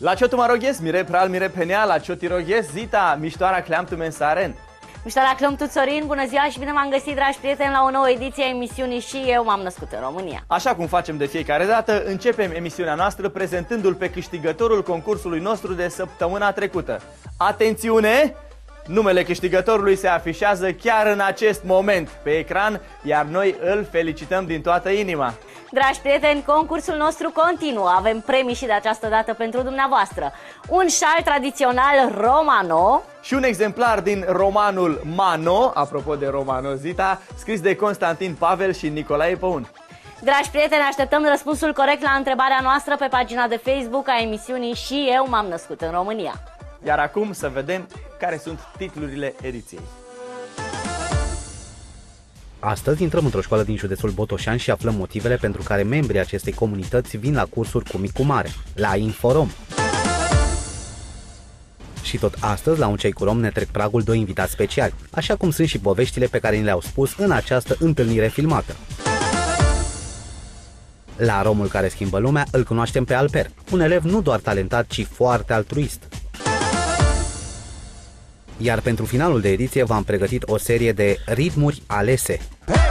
La čo tu ma roges, mire pral, mire penea, la čo ti roges, zita, miștoara cleam tu mensaren. Miștoarea Clăm Tuțorin, bună ziua și bine v-am găsit, dragi prieteni, la o nouă ediție a emisiunii Și eu m-am născut în România. Așa cum facem de fiecare dată, începem emisiunea noastră prezentându-l pe câștigătorul concursului nostru de săptămâna trecută. Atențiune! Numele câștigătorului se afișează chiar în acest moment pe ecran, iar noi îl felicităm din toată inima. Dragi prieteni, concursul nostru continuă. Avem premii și de această dată pentru dumneavoastră. Un șal tradițional Romano și un exemplar din romanul Mano, apropo de Romano, Zita, scris de Constantin Pavel și Nicolae Păun. Dragi prieteni, așteptăm răspunsul corect la întrebarea noastră pe pagina de Facebook a emisiunii Și eu m-am născut în România. Iar acum să vedem care sunt titlurile ediției. Astăzi intrăm într-o școală din județul Botoșani și aflăm motivele pentru care membrii acestei comunități vin la cursuri cu micu mare, la Inforom. Și tot astăzi, la Un Ceai cu Rom, ne trec pragul doi invitați speciali, așa cum sunt și poveștile pe care ni le-au spus în această întâlnire filmată. La Romul care schimbă lumea îl cunoaștem pe Alper, un elev nu doar talentat, ci foarte altruist. Iar pentru finalul de ediție v-am pregătit o serie de ritmuri alese.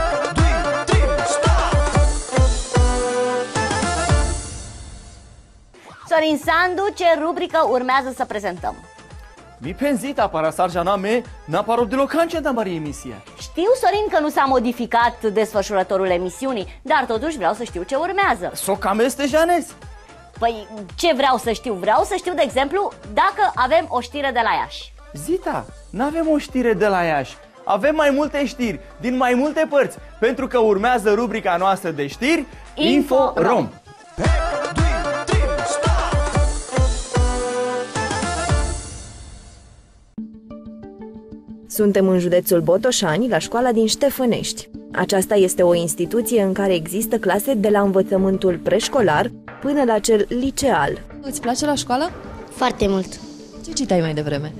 Sorin Sandu, ce rubrică urmează să prezentăm? Mi pensita para sarjana me na paro de locance da mari emisia. Știu, Sorin, că nu s-a modificat desfășurătorul emisiunii, dar totuși vreau să știu ce urmează. So cam este Janes? Păi, ce vreau să știu? Vreau să știu, de exemplu, dacă avem o știre de la Iași. Zita, n-avem o știre de la Iași. Avem mai multe știri, din mai multe părți, pentru că urmează rubrica noastră de știri Inforom. Suntem în județul Botoșani, la școala din Ștefănești. Aceasta este o instituție în care există clase de la învățământul preșcolar până la cel liceal. Îți place la școală? Foarte mult. Ce citeai mai devreme?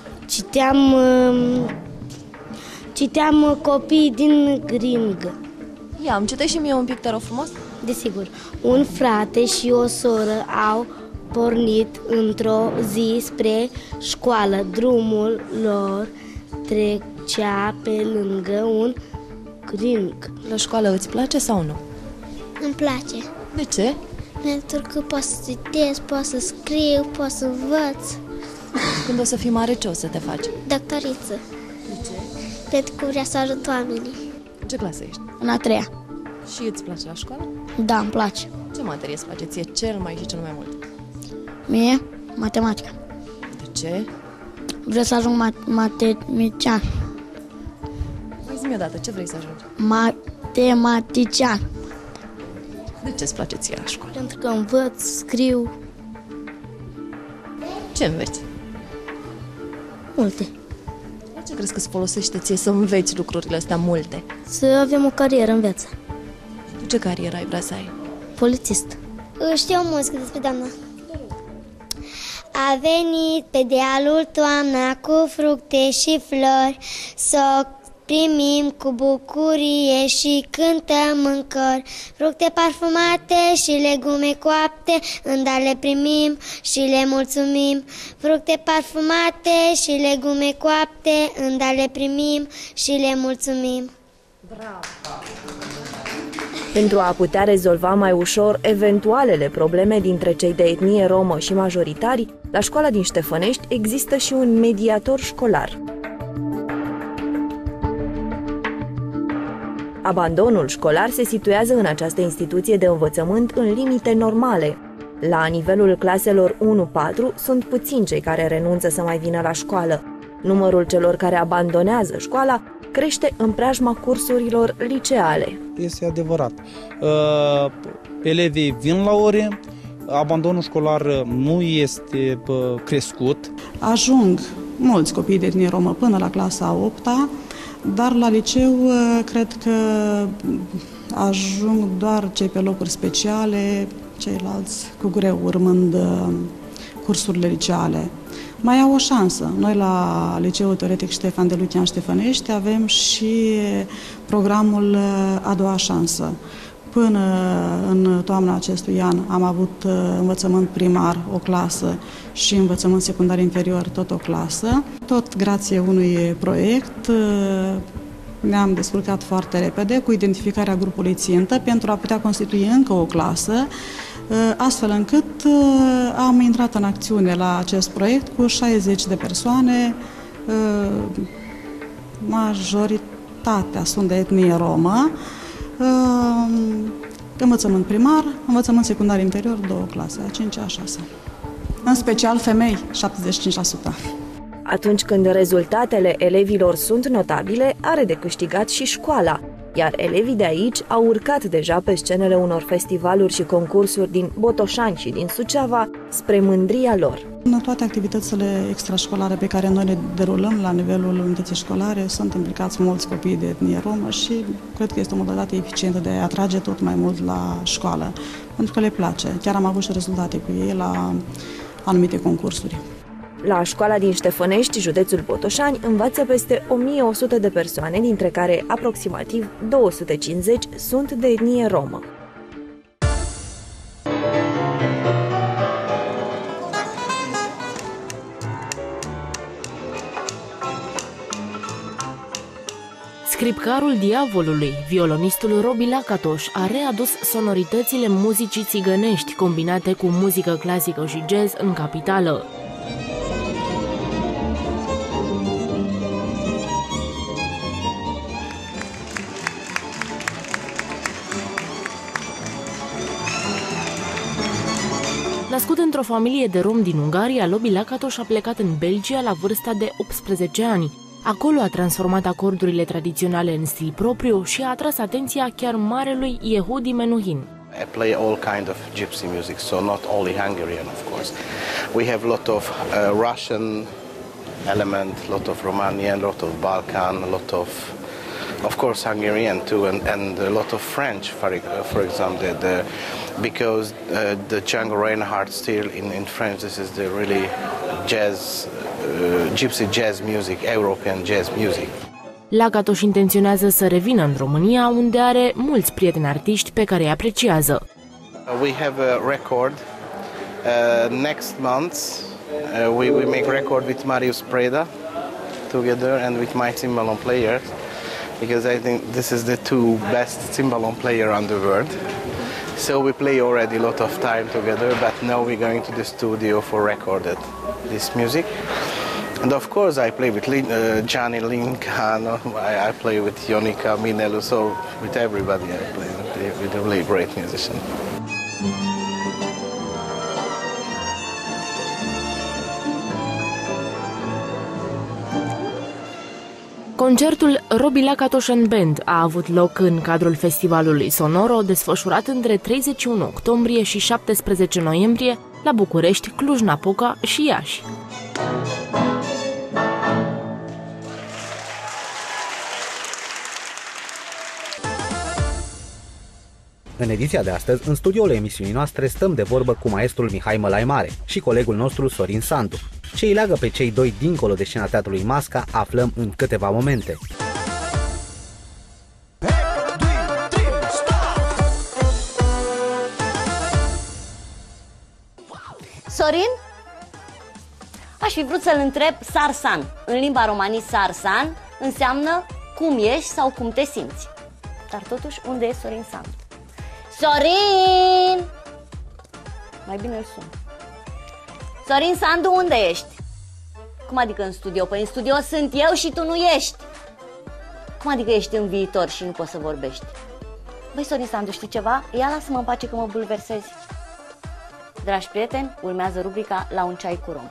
Citeam Copii din Gringă. Ia, îmi citești și mie un pic, te rog frumos? Desigur. Un frate și o soră au pornit într-o zi spre școală. Drumul lor trecea pe lângă un gring. La școală îți place sau nu? Îmi place. De ce? Pentru că pot să citesc, pot să scriu, pot să învăț. Când o să fii mare, ce o să te faci? Doctoriță. De ce? Pentru că vreau să ajut oamenii. În ce clasă ești? În a treia. Și îți place la școală? Da, îmi place. Ce materie îți place ție cel mai și cel mai mult? Mie? Matematică. De ce? Vreau să ajung matematician. Mai zi-mi odată, ce vrei să ajungi? Matematician. De ce îți place ție la școală? Pentru că învăț, scriu. Ce înveți? Multe. La ce crezi că îți folosește ție să înveți lucrurile astea multe? Să avem o carieră în viață. Tu ce carieră ai vrea să ai? Polițist. Știu o muzică despre doamna. A venit pe dealul toamna cu fructe și flori, să primim cu bucurie și cântăm în cor. Fructe parfumate și legume coapte, îndar le primim și le mulțumim. Fructe parfumate și legume coapte, îndar le primim și le mulțumim. Bravo! Pentru a putea rezolva mai ușor eventualele probleme dintre cei de etnie romă și majoritari, la școala din Ștefănești există și un mediator școlar. Abandonul școlar se situează în această instituție de învățământ în limite normale. La nivelul claselor 1-4 sunt puțini cei care renunță să mai vină la școală. Numărul celor care abandonează școala crește în preajma cursurilor liceale. Este adevărat. Elevii vin la ore, abandonul școlar nu este crescut. Ajung mulți copii de etnie romă până la clasa 8-a, dar la liceu cred că ajung doar cei pe locuri speciale, ceilalți cu greu urmând cursurile liceale. Mai au o șansă. Noi la Liceul Teoretic Ștefan de Lucian Ștefănești avem și programul A doua șansă. Până în toamna acestui an am avut învățământ primar, o clasă, și învățământ secundar inferior, tot o clasă. Tot grație unui proiect ne-am descurcat foarte repede cu identificarea grupului țintă pentru a putea constitui încă o clasă, astfel încât am intrat în acțiune la acest proiect cu 60 de persoane, majoritatea sunt de etnie romă, învățământ primar, învățământ secundar inferior, 2 clase, a 5-a, a 6-a. În special femei, 75%. Atunci când rezultatele elevilor sunt notabile, are de câștigat și școala, iar elevii de aici au urcat deja pe scenele unor festivaluri și concursuri din Botoșani și din Suceava, spre mândria lor. În toate activitățile extrașcolare pe care noi le derulăm la nivelul unității școlare sunt implicați mulți copii de etnie romă și cred că este o modalitate eficientă de a atrage tot mai mult la școală, pentru că le place. Chiar am avut și rezultate cu ei la anumite concursuri. La școala din Ștefănești, județul Botoșani, învață peste 1100 de persoane, dintre care aproximativ 250 sunt de etnie romă. Scripcarul Diavolului, violonistul Robi Lacatoș, a readus sonoritățile muzicii țigănești combinate cu muzică clasică și jazz în capitală. Născut într-o familie de romi din Ungaria, Robi Lacatoș a plecat în Belgia la vârsta de 18 ani. Acolo a transformat acordurile tradiționale în stil propriu și a atras atenția chiar marelui Yehudi Menuhin. I play all kind of gypsy music, so not only Hungarian, of course. We have a lot of Russian element, a lot of Romanian, a lot of Balkan, a lot of course Hungarian too, and a lot of French, for example, because the Django Reinhardt style in French, this is the really jazz, gypsy jazz music, European jazz music. Lacatoș intenționează să revină în România, unde are mulți prieteni artiști pe care îi apreciază. We have a record next month. We make record with Marius Preda together and with my timbalom players, because I think this is the 2 best timbalom player on the world. So we play already a lot of time together, but now we're going to the studio for recorded this music. And of course I play with Gianni Lincano, I play with Ionica Minelu, so with everybody I play with a really great musician. Concertul Robi Lacatoș and Band a avut loc în cadrul festivalului Sonoro, desfășurat între 31 octombrie și 17 noiembrie la București, Cluj-Napoca și Iași. În ediția de astăzi, în studioul emisiunii noastre, stăm de vorbă cu maestrul Mihai Mălai Mare și colegul nostru Sorin Sandu. Ce îi leagă pe cei doi dincolo de scena Teatrului Masca, aflăm în câteva momente. Sorin? Aș fi vrut să-l întreb sarsan. În limba romanii sarsan înseamnă cum ești sau cum te simți. Dar totuși, unde e Sorin Sandu? Sorin! Mai bine îl sun. Sorin Sandu, unde ești? Cum adică în studio? Păi în studio sunt eu și tu nu ești. Cum adică ești în viitor și nu poți să vorbești? Băi, Sorin Sandu, știi ceva? Ia lasă-mă în pace că mă bulversezi. Dragi prieteni, urmează rubrica La un ceai cu rom.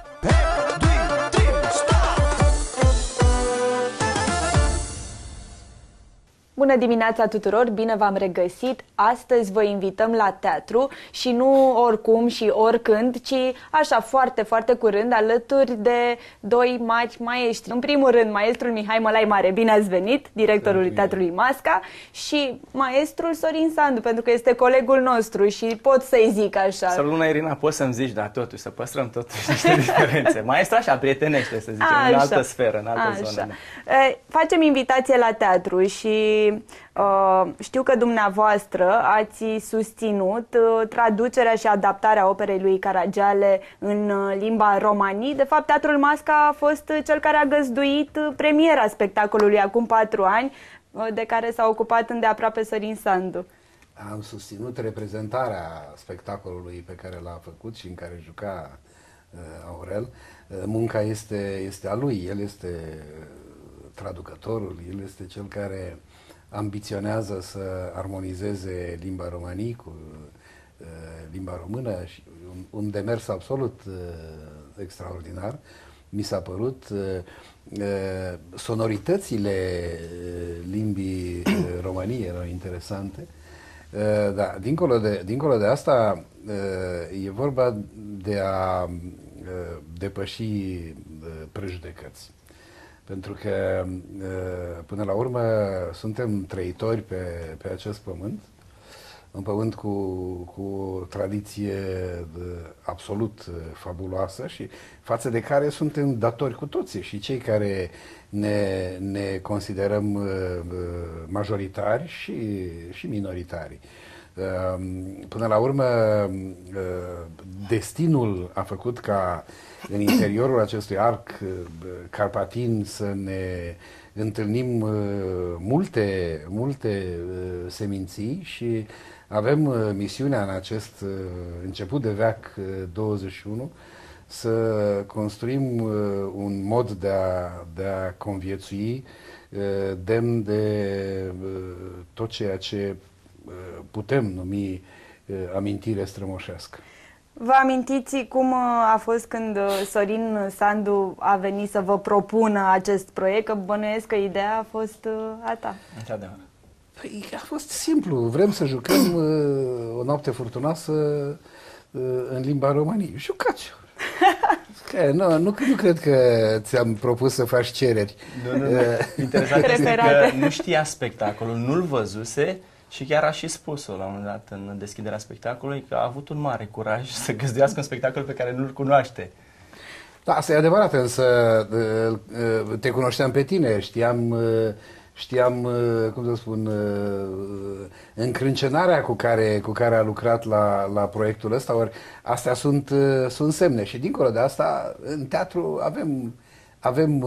Bună dimineața tuturor, bine v-am regăsit! Astăzi vă invităm la teatru și nu oricum și oricând, ci așa foarte, foarte curând, alături de 2 mari maestri. În primul rând, maestrul Mihai Mălai Mare, bine ați venit, directorul Teatrului Masca, și maestrul Sorin Sandu, pentru că este colegul nostru și pot să-i zic așa. Să Luna Irina, poți să-mi zici, dar totuși, să păstrăm totuși niște diferențe. Maestra așa, prietenește, să zicem, în altă sferă, în altă zonă. Facem invitație la teatru și știu că dumneavoastră ați susținut traducerea și adaptarea operei lui Caragiale în limba romani. De fapt, Teatrul Masca a fost cel care a găzduit premiera spectacolului acum 4 ani, de care s-a ocupat îndeaproape Sorin Sandu. Am susținut reprezentarea spectacolului pe care l-a făcut și în care juca Aurel. Munca este a lui, el este traducătorul, el este cel care ambiționează să armonizeze limba romanii cu limba română și un demers absolut extraordinar. Mi s-a părut sonoritățile limbii romanii erau interesante. Da, dincolo de asta e vorba de a depăși prejudecăți. Pentru că până la urmă suntem trăitori pe acest pământ, un pământ cu tradiție absolut fabuloasă și față de care suntem datori cu toții, și cei care ne considerăm majoritari și minoritari. Până la urmă, destinul a făcut ca în interiorul acestui arc carpatin să ne întâlnim multe seminții și avem misiunea în acest început de veac 21 să construim un mod de a conviețui demn de tot ceea ce putem numi amintire strămoșească. Vă amintiți cum a fost când Sorin Sandu a venit să vă propună acest proiect? Că bănuiesc că ideea a fost a ta. Păi, a fost simplu. Vrem să jucăm o noapte furtunoasă în limba romanii. Jucați-o! Nu cred că ți-am propus să faci cereri. Interesant este că nu știa spectacolul, nu-l văzuse și chiar a și spus-o la un moment dat în deschiderea spectacolului că a avut un mare curaj să găzduiască un spectacol pe care nu-l cunoaște. Da, asta e adevărat, însă te cunoșteam pe tine, știam, cum să spun, încrâncenarea cu care a lucrat la proiectul ăsta, ori astea sunt semne. Și dincolo de asta, în teatru avem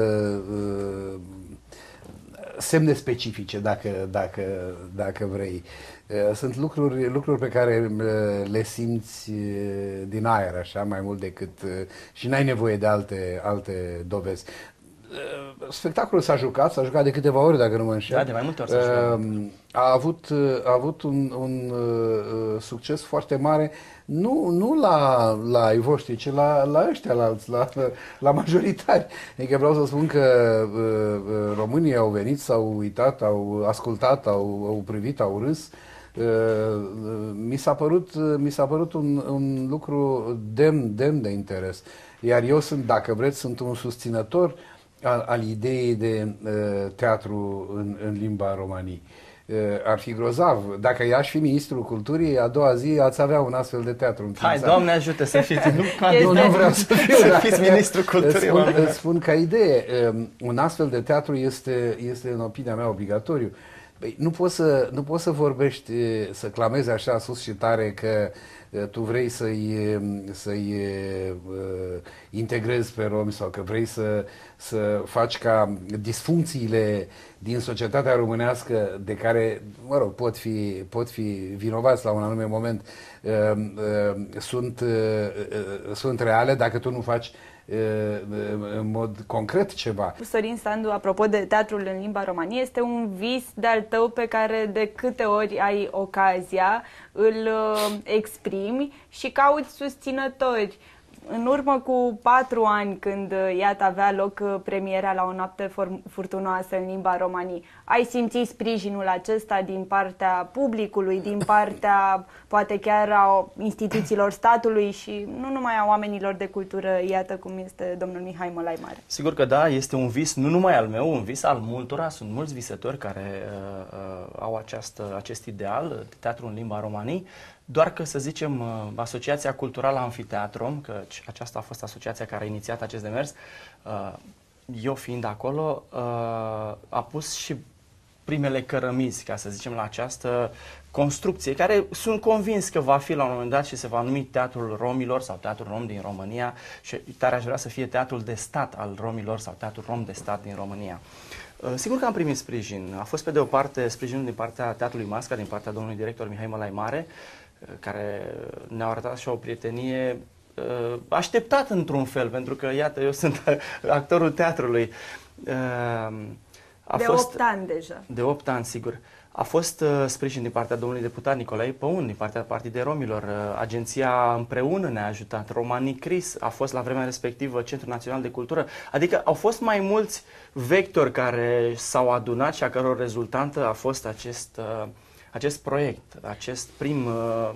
semne specifice, dacă vrei. Sunt lucruri pe care le simți din aer, așa, mai mult decât... și n-ai nevoie de alte dovezi. Spectacolul s-a jucat de câteva ori, dacă nu mă înșel. Da, de mai multe ori s-a jucat. A avut un succes foarte mare, nu la ai voștri, ci la ăștia, la majoritari. Adică vreau să spun că românii au venit, s-au uitat, au ascultat, au privit, au râs. Mi s-a părut un lucru demn de interes. Iar eu sunt un susținător al ideii de teatru în limba romanii. Ar fi grozav. Dacă i-aș fi ministrul culturii, a doua zi ați avea un astfel de teatru în Hai, Doamne ajută să fiți. Nu vreau să fiu. Să fiți ministrul culturii. Îți spun ca idee, un astfel de teatru este în opinia mea obligatoriu. Păi, nu poți să vorbești, să clamezi așa sus și tare că tu vrei să-i integrezi pe romi sau că vrei să faci ca disfuncțiile din societatea românească, de care, mă rog, pot fi vinovați la un anume moment, sunt reale dacă tu nu faci în mod concret ceva. Sorin Sandu, apropo de teatrul în limba romanie, este un vis de-al tău pe care de câte ori ai ocazia îl exprimi și cauți susținători. În urmă cu 4 ani, când iată avea loc premiera la o noapte furtunoasă în limba romanii, ai simțit sprijinul acesta din partea publicului, din partea poate chiar a instituțiilor statului și nu numai a oamenilor de cultură, iată cum este domnul Mihai Mălai Mare? Sigur că da, este un vis nu numai al meu, un vis al multora. Sunt mulți visători care au acest ideal de teatru în limba romanii. Doar că, să zicem, Asociația Culturală Amfiteatrum, că aceasta a fost asociația care a inițiat acest demers, eu fiind acolo, a pus și primele cărămizi, ca să zicem, la această construcție, care sunt convins că va fi la un moment dat și se va numi Teatrul Romilor sau Teatrul Rom din România și tare aș vrea să fie Teatrul de Stat al Romilor sau Teatrul Rom de Stat din România. Sigur că am primit sprijin. A fost pe de o parte sprijinul din partea Teatrului Masca, din partea domnului director Mihai Mălai Mare, care ne-au arătat și o prietenie așteptat într-un fel, pentru că, iată, eu sunt actorul teatrului. De 8 ani deja. De 8 ani, sigur. A fost sprijin din partea domnului deputat Nicolae Păun, din partea Partidei Romilor. Agenția Împreună ne-a ajutat. Romanii Cris a fost la vremea respectivă Centrul Național de Cultură. Adică au fost mai mulți vectori care s-au adunat și a căror rezultantă a fost acest proiect, acest prim...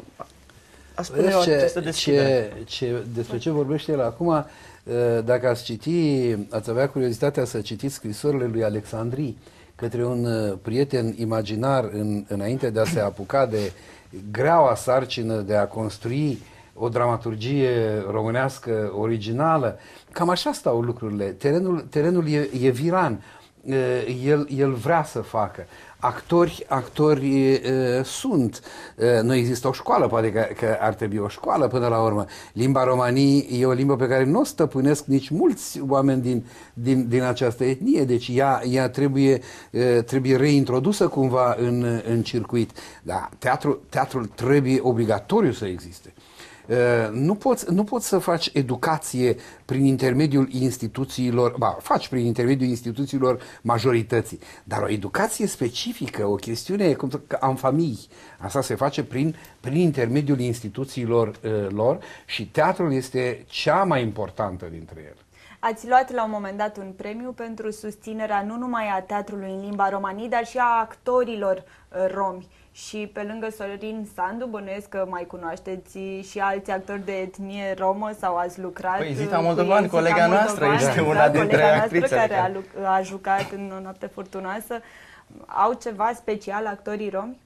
Despre ce vorbește el acum, dacă ați avea curiozitatea să citiți scrisorile lui Alexandrii către un prieten imaginar înainte de a se apuca de greaua sarcină de a construi o dramaturgie românească originală, cam așa stau lucrurile. Terenul e viran, el vrea să facă. Actori sunt. Nu există o școală, poate că ar trebui o școală până la urmă. Limba romanii e o limbă pe care nu o stăpânesc nici mulți oameni din această etnie, deci ea trebuie reintrodusă cumva în circuit. Dar teatrul trebuie obligatoriu să existe. Nu poți să faci educație prin intermediul instituțiilor, faci prin intermediul instituțiilor majorității, dar o educație specifică, o chestiune cum am familii, asta se face prin intermediul instituțiilor lor și teatrul este cea mai importantă dintre ele. Ați luat la un moment dat un premiu pentru susținerea nu numai a teatrului în limba romanii, dar și a actorilor romi. Și pe lângă Sorin Sandu, bănuiesc că mai cunoașteți și alți actori de etnie romă sau ați lucrat. Păi Zita Moldovan, colega noastră, este una dintre actrițele care a jucat în O noapte furtunoasă. Au ceva special actorii romi?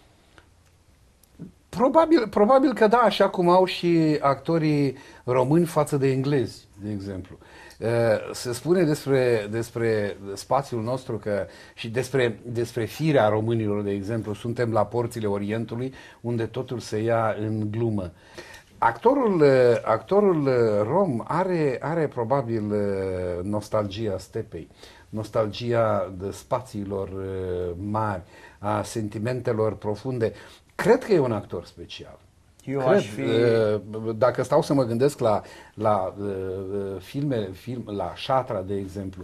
Probabil că da, așa cum au și actorii români față de englezi, de exemplu. Se spune despre spațiul nostru și despre firea românilor, de exemplu, suntem la porțile Orientului, unde totul se ia în glumă. Actorul rom are probabil nostalgia stepei, nostalgia de spațiilor mari, a sentimentelor profunde. Cred că e un actor special. Dacă stau să mă gândesc la filme, la Șatra, de exemplu,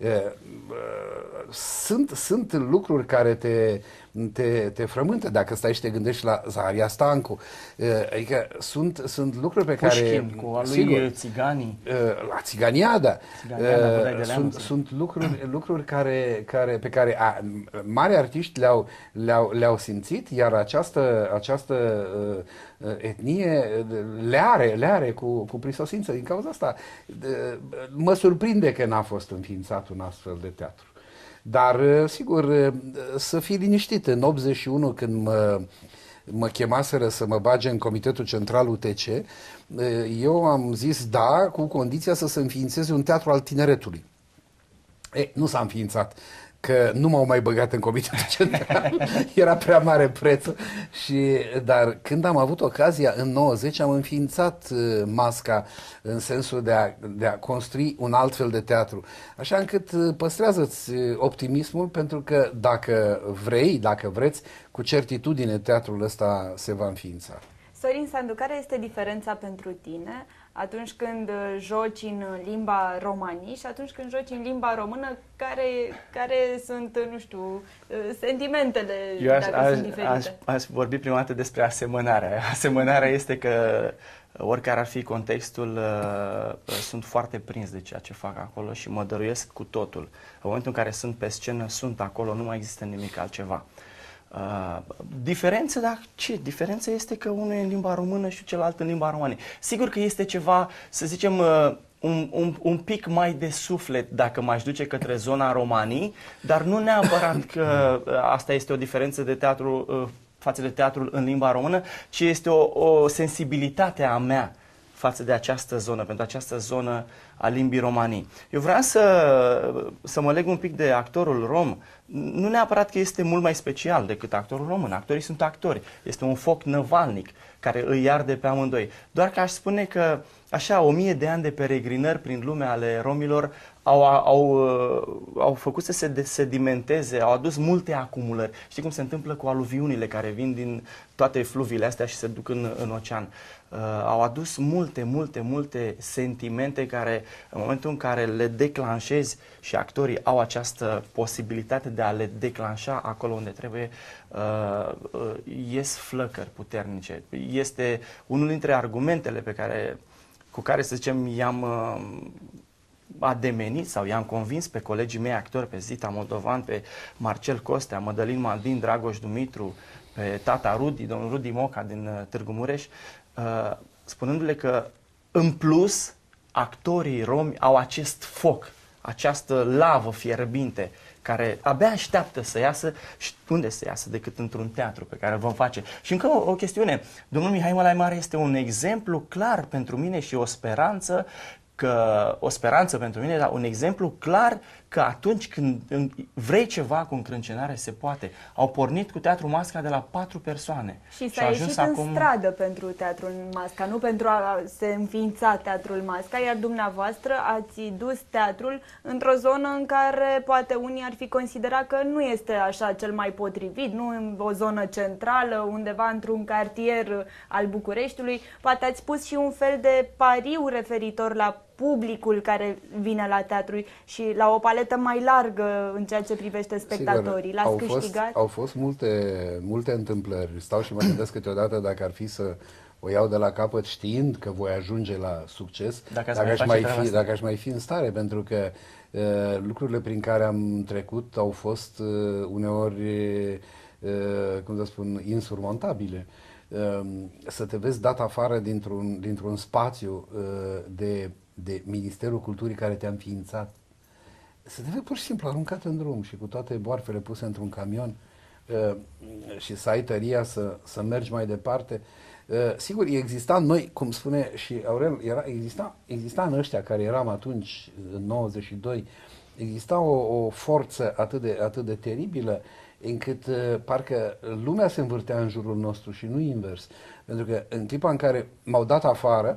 sunt lucruri care te frământă dacă stai și te gândești la Zaharia Stancu. Adică sunt lucruri pe care... Pușkin, cu a lui Țiganii. La Țiganiada. Sunt lucruri pe care mari artiști le-au simțit, iar această etnie le are cu prisosință. Din cauza asta mă surprinde că n-a fost înființat un astfel de teatru. Dar, sigur, să fii liniștit. În 81, când mă chemaseră să mă bage în Comitetul Central UTC, eu am zis da, cu condiția să se înființeze un teatru al tineretului. Nu s-a înființat, că nu m-au mai băgat în Comitetul Central, era prea mare prețul. Dar când am avut ocazia, în 90, am înființat Masca în sensul de a construi un alt fel de teatru. Așa încât păstrează-ți optimismul, pentru că dacă vreți, cu certitudine teatrul ăsta se va înființa. Sorin Sandu, care este diferența pentru tine atunci când joci în limba romanii și atunci când joci în limba română, care sunt, nu știu, sentimentele, dacă sunt diferite? Aș vorbi prima dată despre asemănare. Asemănarea este că oricare ar fi contextul, sunt foarte prins de ceea ce fac acolo și mă dăruiesc cu totul. În momentul în care sunt pe scenă, sunt acolo, nu mai există nimic altceva. Diferență, dar ce? Diferența este că unul e în limba română și celălalt în limba română. Sigur că este ceva, să zicem, un pic mai de suflet dacă m-aș duce către zona romanii, dar nu neapărat că asta este o diferență de teatru față de teatrul în limba română, ci este o sensibilitate a mea față de această zonă. Pentru această zonă a limbii romanii. Eu vreau să mă leg un pic de actorul rom. Nu neapărat că este mult mai special decât actorul român. Actorii sunt actori. Este un foc năvalnic care îi arde pe amândoi. Doar că aș spune că așa 1000 de ani de peregrinări prin lumea ale romilor au făcut să se sedimenteze, au adus multe acumulări. Știi cum se întâmplă cu aluviunile care vin din toate fluviile astea și se duc în ocean? Au adus multe sentimente care, în momentul în care le declanșezi, și actorii au această posibilitate de a le declanșa acolo unde trebuie, ies flăcări puternice. Este unul dintre argumentele cu care, să zicem, i-am ademenit sau i-am convins pe colegii mei actori, pe Zita Moldovan, pe Marcel Costea, Mădălin Maldin, Dragoș Dumitru, pe tata Rudi, domnul Rudi Moca din Târgu Mureș, spunându-le că, în plus, actorii romi au acest foc, această lavă fierbinte, care abia așteaptă să iasă. Și unde să iasă decât într-un teatru pe care îl vom face. Și încă o chestiune. Domnul Mihai Mălai Mare este un exemplu clar pentru mine și o speranță pentru mine, dar un exemplu clar că atunci când vrei ceva cu încrâncenare, se poate. Au pornit cu Teatrul Masca de la 4 persoane. Și s-a ieșit în stradă pentru Teatrul Masca, nu pentru a se înființa Teatrul Masca, iar dumneavoastră ați dus teatrul într-o zonă în care poate unii ar fi considerat că nu este așa cel mai potrivit, nu în o zonă centrală, undeva într-un cartier al Bucureștiului. Poate ați pus și un fel de pariu referitor la publicul care vine la teatru și la o paletă mai largă în ceea ce privește spectatorii. L-ați câștigat? Au fost multe întâmplări. Stau și mă gândesc câteodată dacă ar fi să o iau de la capăt știind că voi ajunge la succes, dacă aș mai fi în stare, pentru că lucrurile prin care am trecut au fost uneori, cum să spun, insurmontabile. Să te vezi dat afară dintr-un spațiu de Ministerul Culturii care te-a înființat, să te vezi pur și simplu aruncat în drum și cu toate boarfele puse într-un camion și să ai tăria să mergi mai departe. Sigur, exista noi, cum spune și Aurel, exista în ăștia care eram atunci, în 92, exista o forță atât de teribilă, încât parcă lumea se învârtea în jurul nostru și nu invers. Pentru că în clipa în care m-au dat afară,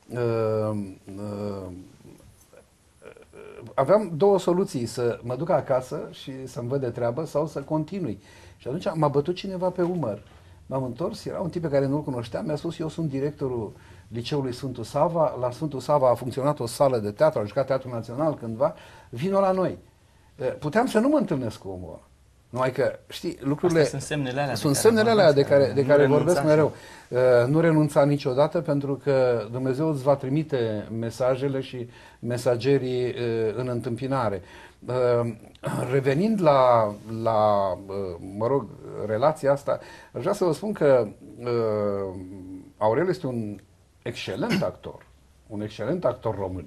aveam două soluții: să mă duc acasă și să-mi văd de treabă sau să continui. Și atunci m-a bătut cineva pe umăr. M-am întors, era un tip pe care nu-l cunoșteam, mi-a spus: eu sunt directorul Liceului Sfântul Sava, la Sfântul Sava a funcționat o sală de teatru, a jucat Teatrul Național cândva, vino la noi. Puteam să nu mă întâlnesc cu omul ăla. Numai că, știi, lucrurile sunt semnele alea de care vorbesc mereu. Nu renunța niciodată, pentru că Dumnezeu îți va trimite mesajele și mesagerii în întâmpinare. Revenind la relația asta, aș vrea să vă spun că Aurel este un excelent actor român.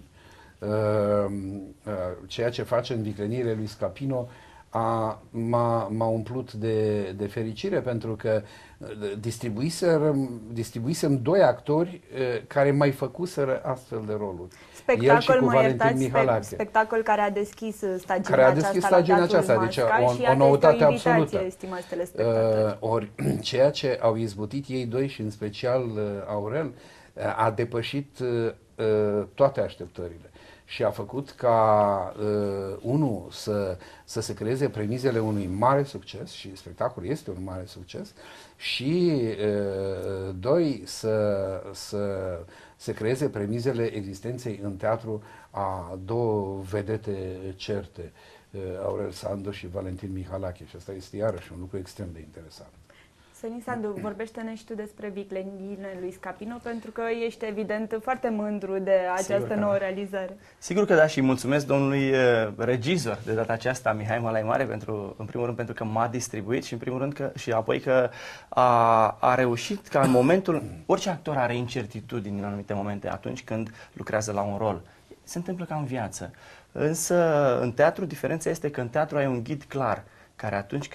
Ceea ce face în Vicleniile lui Scapino m-a umplut de fericire, pentru că distribuisem doi actori care mai făcuseră astfel de roluri. Spectacol care a deschis stagiunea aceasta, deci o noutate absolută. Ori ceea ce au izbutit ei doi și în special Aurel a depășit toate așteptările. Și a făcut ca, unul, să se creeze premizele unui mare succes, și spectacolul este un mare succes, și, doi, să se creeze premizele existenței în teatru a două vedete certe, Aurel Sandu și Valentin Mihalache. Și asta este iarăși un lucru extrem de interesant. Sorin Sandu, vorbește-ne și tu despre Vicleniile lui Scapino, pentru că ești evident foarte mândru de această nouă realizare. Sigur că da, și mulțumesc domnului regizor de data aceasta, Mihai Mălai Mare, în primul rând pentru că m-a distribuit și în primul rând și apoi că a reușit ca în momentul, orice actor are incertitudini în anumite momente atunci când lucrează la un rol. Se întâmplă ca în viață. Însă în teatru diferența este că în teatru ai un ghid clar, care atunci când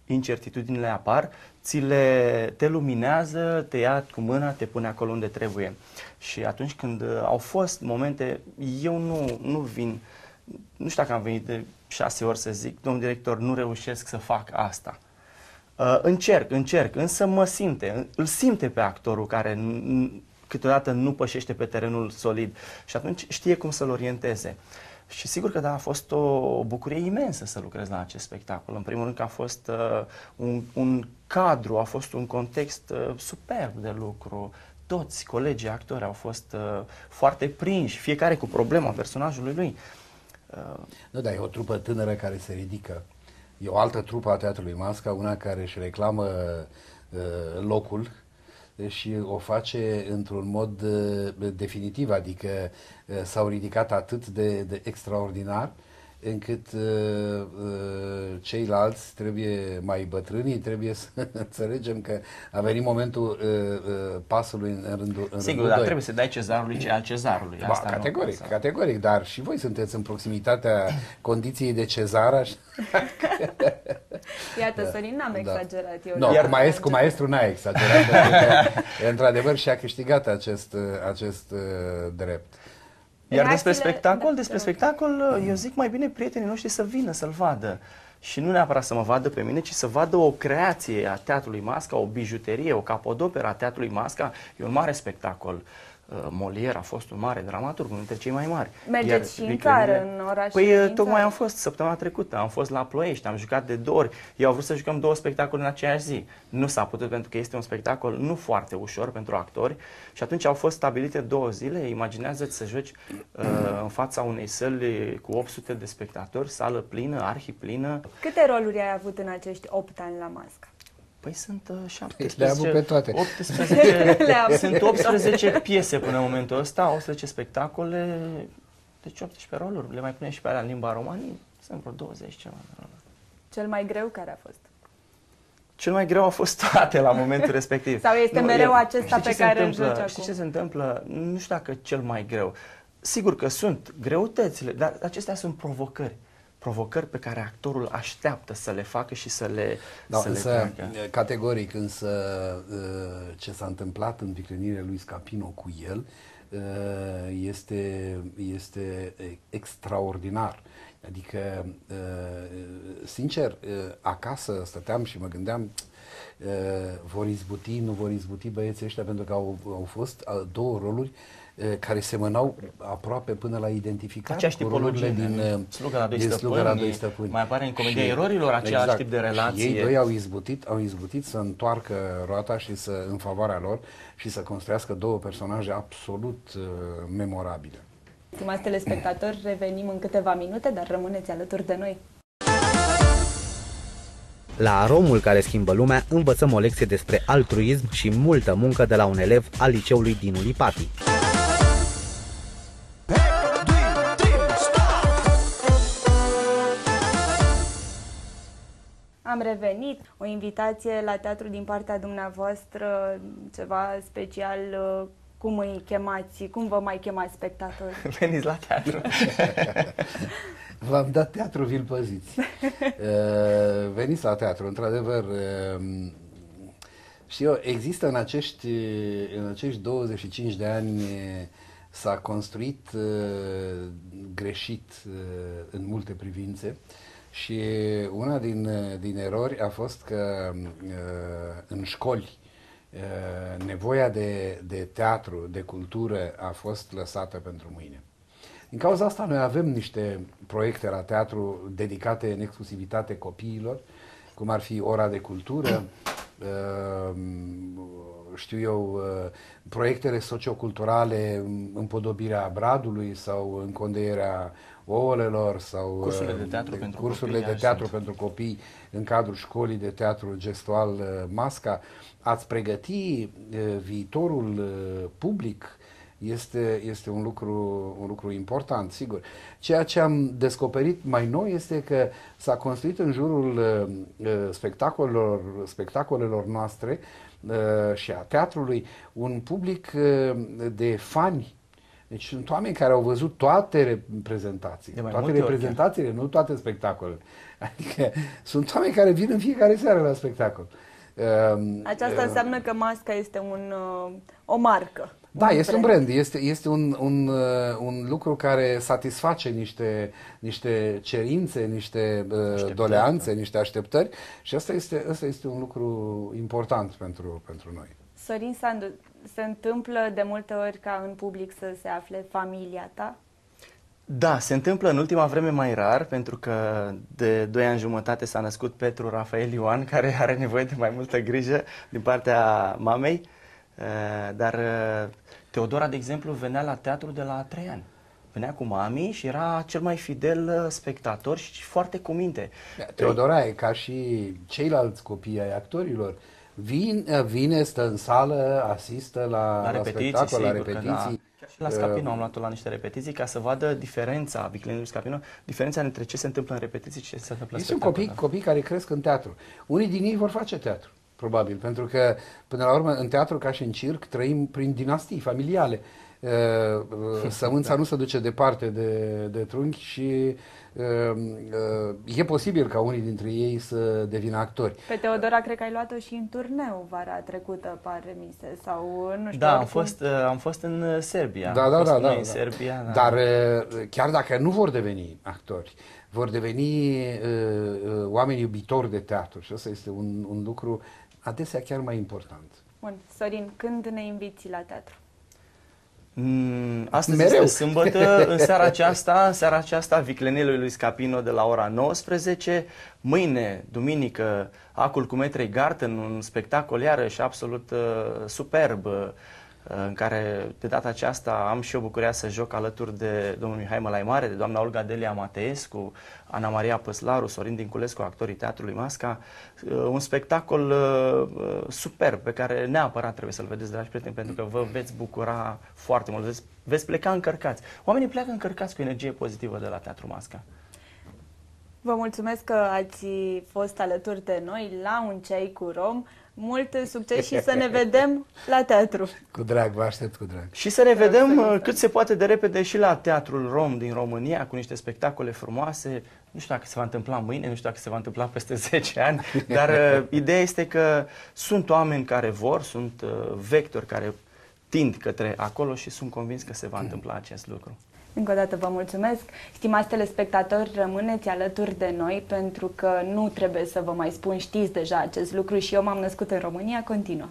incertitudinile apar, te luminează, te ia cu mâna, te pune acolo unde trebuie. Și atunci când au fost momente, eu nu vin, nu știu dacă am venit de 6 ori să zic, domnul director, nu reușesc să fac asta. Încerc, însă îl simte pe actorul care câteodată nu pășește pe terenul solid și atunci știe cum să-l orienteze. Și sigur că da, a fost o bucurie imensă să lucrez la acest spectacol. În primul rând că a fost un cadru, a fost un context superb de lucru. Toți colegii actori au fost foarte prinși, fiecare cu problema personajului lui. Nu, dar e o trupă tânără care se ridică. E o altă trupă a Teatrului Masca, una care își reclamă locul și o face într-un mod definitiv, adică s-au ridicat atât de extraordinar încât ceilalți trebuie, mai bătrânii, trebuie să înțelegem că a venit momentul pasului în rândul Sigur, dar trebuie să dai cezarului ce al cezarului. Ba, asta categoric, dar și voi sunteți în proximitatea condiției de cezar. Iată, Sorin, n-am exagerat eu. No, cu maestru n-a exagerat, pentru că, într-adevăr, și-a câștigat acest drept. Iar despre spectacol, eu zic mai bine prietenii noștri să vină, să-l vadă. Și nu neapărat să mă vadă pe mine, ci să vadă o creație a Teatrului Masca, o bijuterie, o capodoperă a Teatrului Masca. E un mare spectacol. Molière a fost un mare dramaturg, unul dintre cei mai mari. Mergeți și în țară, în oraș? Păi tocmai am fost săptămâna trecută, am fost la Ploiești, am jucat de 2 ori. Eu au vrut să jucăm 2 spectacole în aceeași zi. Nu s-a putut pentru că este un spectacol nu foarte ușor pentru actori și atunci au fost stabilite 2 zile. Imaginează-ți să joci în fața unei săli cu 800 de spectatori, sală plină, arhiplină. Câte roluri ai avut în acești 8 ani la Masca? Păi sunt 17, le-am avut pe toate. 18, sunt 18 piese până în momentul ăsta, 18 spectacole, deci 18 roluri, le mai punem și pe alea în limba română, sunt vreo 20 ceva de roluri. Cel mai greu care a fost? Cel mai greu a fost toate la momentul respectiv. Sau este mereu acesta pe care îl joci acum? Știi ce se întâmplă? Nu știu dacă cel mai greu. Sigur că sunt greutățile, dar acestea sunt provocări. Provocări pe care actorul așteaptă să le facă și să le treacă. Categoric, însă ce s-a întâmplat în vicleniile lui Scapino cu el este extraordinar. Adică, sincer, acasă stăteam și mă gândeam vor izbuti, nu vor izbuti băieții ăștia, pentru că au fost 2 roluri care semănau aproape până la identificare cu rolurile din Sluga la doi stăpâni. Mai apare în Comedia Erorilor același tip de relație. Și ei doi au izbutit să întoarcă roata și în favoarea lor și să construiască 2 personaje absolut memorabile. Stimați telespectatori, revenim în câteva minute, dar rămâneți alături de noi. La Romul care schimbă lumea învățăm o lecție despre altruism și multă muncă de la un elev al liceului Dinu Lipati. Am revenit, o invitație la teatru din partea dumneavoastră, ceva special, cum îi chemați, cum vă mai chemați spectatori? Veniți la teatru. V-am dat teatru, vi-l păziți. Veniți la teatru, într-adevăr. Știu eu, există în acești 25 de ani s-a construit greșit în multe privințe. Și una din erori a fost că în școli nevoia de teatru, de cultură a fost lăsată pentru mâine. Din cauza asta noi avem niște proiecte la teatru dedicate în exclusivitate copiilor, cum ar fi Ora de Cultură, știu eu, proiectele socioculturale, împodobirea bradului sau încondeierea ouălelor sau cursurile de teatru pentru copii în cadrul școlii de teatru gestual Masca. Ați pregăti viitorul public este un lucru important, sigur. Ceea ce am descoperit mai nou este că s-a construit în jurul spectacolelor noastre și a teatrului un public de fani Deci sunt oameni care au văzut toate reprezentațiile, toate reprezentațiile, nu toate spectacolele. Adică sunt oameni care vin în fiecare seară la spectacol. Aceasta înseamnă că Masca este o marcă. Da, este un brand, este un lucru care satisface niște cerințe, niște doleanțe, niște așteptări și asta este un lucru important pentru noi. Sorin Sandu, se întâmplă de multe ori ca în public să se afle familia ta? Da, se întâmplă în ultima vreme mai rar, pentru că de 2 ani jumătate s-a născut Petru Rafael Ioan, care are nevoie de mai multă grijă din partea mamei, dar Teodora, de exemplu, venea la teatru de la 3 ani. Venea cu mami și era cel mai fidel spectator și foarte cu minte. Teodora e ca și ceilalți copii ai actorilor. Vine, stă în sală, asistă la spectacol, la repetiții. Da. Chiar și la Scapino am luat-o la niște repetiții ca să vadă diferența, Vicleanului Scapino, diferența între ce se întâmplă în repetiții și ce se întâmplă în spectacol. Sunt copii care cresc în teatru. Unii din ei vor face teatru, probabil, pentru că, până la urmă, în teatru, ca și în circ, trăim prin dinastii familiale. Sămânța nu se duce departe de trunchi și e posibil ca unii dintre ei să devină actori. Pe Teodora cred că ai luat-o și în turneu vara trecută, pare mi se, sau nu știu. Da, am fost în Serbia. Da. În Serbia, da. Dar chiar dacă nu vor deveni actori, vor deveni oameni iubitori de teatru și asta este un lucru adesea chiar mai important. Bun, Sorin, când ne inviți la teatru? Astăzi este sâmbătă, în seara aceasta, Viclenelul lui Scapino de la ora 19. Mâine, duminică, Acul cu Metrei Garten, un spectacol iarăși absolut superb, în care de data aceasta am și eu bucuria să joc alături de domnul Mihai Mălai Mare, de doamna Olga Delia Mateescu, Ana Maria Păslaru, Sorin Dinculescu, actorii Teatrului Masca. Un spectacol superb pe care neapărat trebuie să-l vedeți, dragi prieteni, pentru că vă veți bucura foarte mult, veți pleca încărcați. Oamenii pleacă încărcați cu energie pozitivă de la Teatrul Masca. Vă mulțumesc că ați fost alături de noi la Un Ceai cu Rom. Mult succes și să ne vedem la teatru. Cu drag, vă aștept cu drag. Și să ne vedem cât se poate de repede și la Teatrul Rom din România, cu niște spectacole frumoase. Nu știu dacă se va întâmpla mâine, nu știu dacă se va întâmpla peste 10 ani, dar ideea este că sunt oameni care vor, sunt vectori care tind către acolo și sunt convins că se va întâmpla acest lucru. Încă o dată vă mulțumesc. Stimați telespectatori, rămâneți alături de noi pentru că nu trebuie să vă mai spun, știți deja acest lucru și eu m-am născut în România, continuă.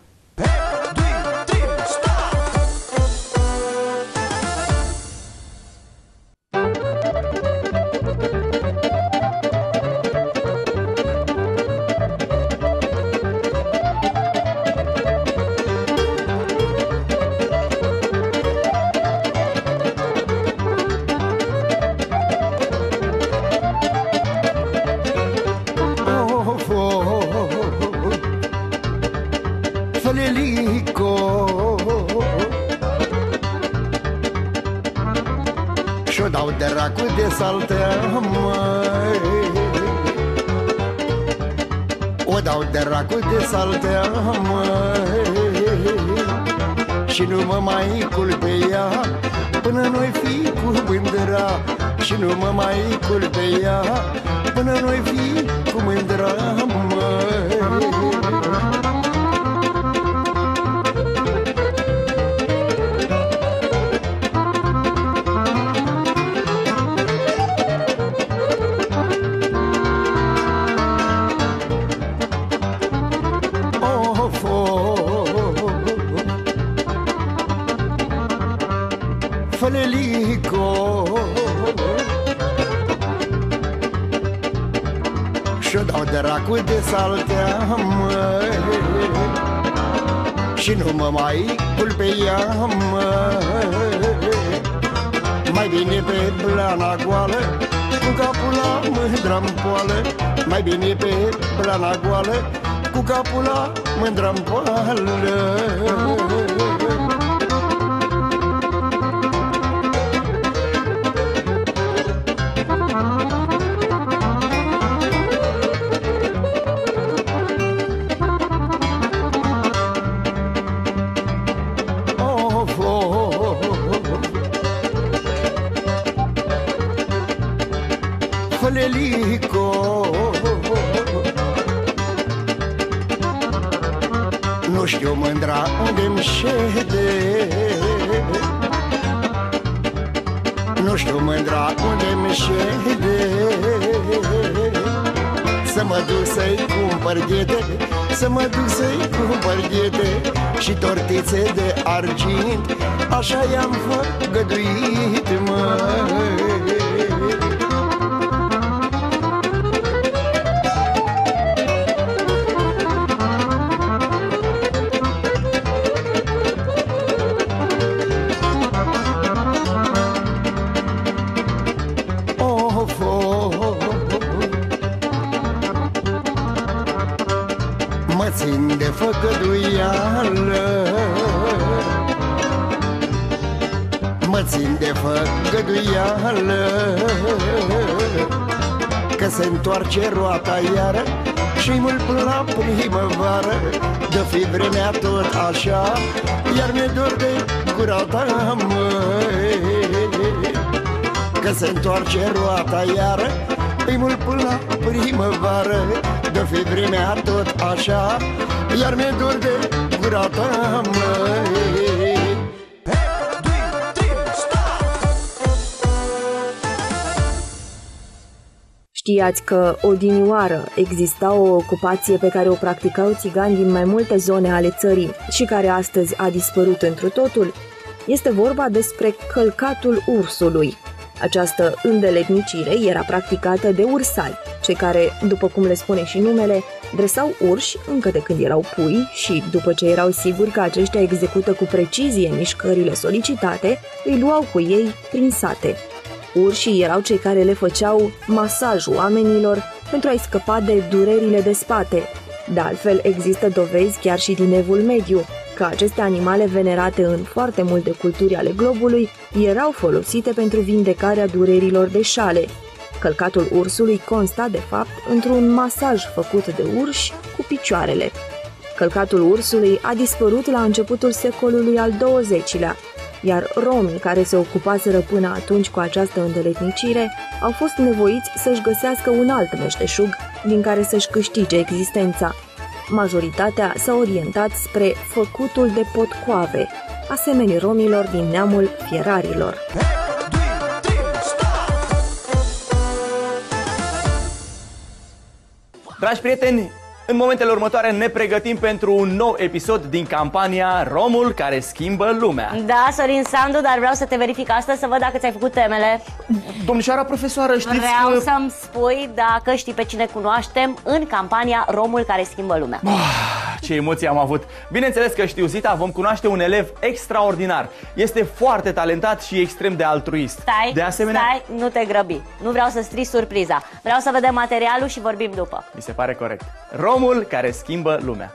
Și-o dau de racu de saltea, măi, o dau de racu de saltea, măi, și nu mă mai culpe ea până noi fi cu mândra. Și nu mă mai culpe ea până noi fi cu mândra, măi. Fălelico, și-o dau de racu de saltea, măi, și nu mă mai culpe ea, măi. Mai bine pe blana goală, cu capul la mândra-n poală. Mai bine pe blana goală, cu capul la mândra-n poală. colelico. Nu știu mândra unde-mi șede, nu știu mândra unde-mi șede. Să mă duc să-i cumpăr ghete, să mă duc să-i cumpăr ghete și tortițe de argint, așa i-am făgăduit, măi. Mă țin de făgăduială, mă țin de făgăduială, că se întoarce roata iară și-i mult la primăvară. Dă fi vremea tot așa, iar mi-e dor de gura ta, măi, că se întoarce roata iară, e mult la primăvară. Dă fi vremea tot așa, iar mi-e dor de gura ta, măi. Știați că odinioară exista o ocupație pe care o practicau țigani din mai multe zone ale țării și care astăzi a dispărut întru totul? Este vorba despre călcatul ursului. Această îndeletnicire era practicată de ursari, cei care, după cum le spune și numele, dresau urși încă de când erau pui și, după ce erau siguri că aceștia execută cu precizie mișcările solicitate, îi luau cu ei prin sate. Urșii erau cei care le făceau masaj oamenilor pentru a-i scăpa de durerile de spate. De altfel, există dovezi chiar și din Evul Mediu că aceste animale venerate în foarte multe culturi ale globului erau folosite pentru vindecarea durerilor de șale. Călcatul ursului consta, de fapt, într-un masaj făcut de urși cu picioarele. Călcatul ursului a dispărut la începutul secolului al XX-lea, iar romii care se ocupaseră până atunci cu această îndeletnicire au fost nevoiți să-și găsească un alt meșteșug din care să-și câștige existența. Majoritatea s-a orientat spre făcutul de potcoave, asemeni romilor din neamul fierarilor. Dragi prieteni, în momentele următoare ne pregătim pentru un nou episod din campania Romul care schimbă lumea. Da, Sorin Sandu, dar vreau să te verific astăzi să văd dacă ți-ai făcut temele. Domnișoara profesoară, știți Vreau că... să-mi spui dacă știi pe cine cunoaștem în campania Romul care schimbă lumea. Ce emoții am avut! Bineînțeles că știu, Zita, vom cunoaște un elev extraordinar. Este foarte talentat și extrem de altruist. Stai, de asemenea... stai, nu te grăbi. Nu vreau să strici surpriza. Vreau să vedem materialul și vorbim după. Mi se pare corect. Romul care schimbă lumea.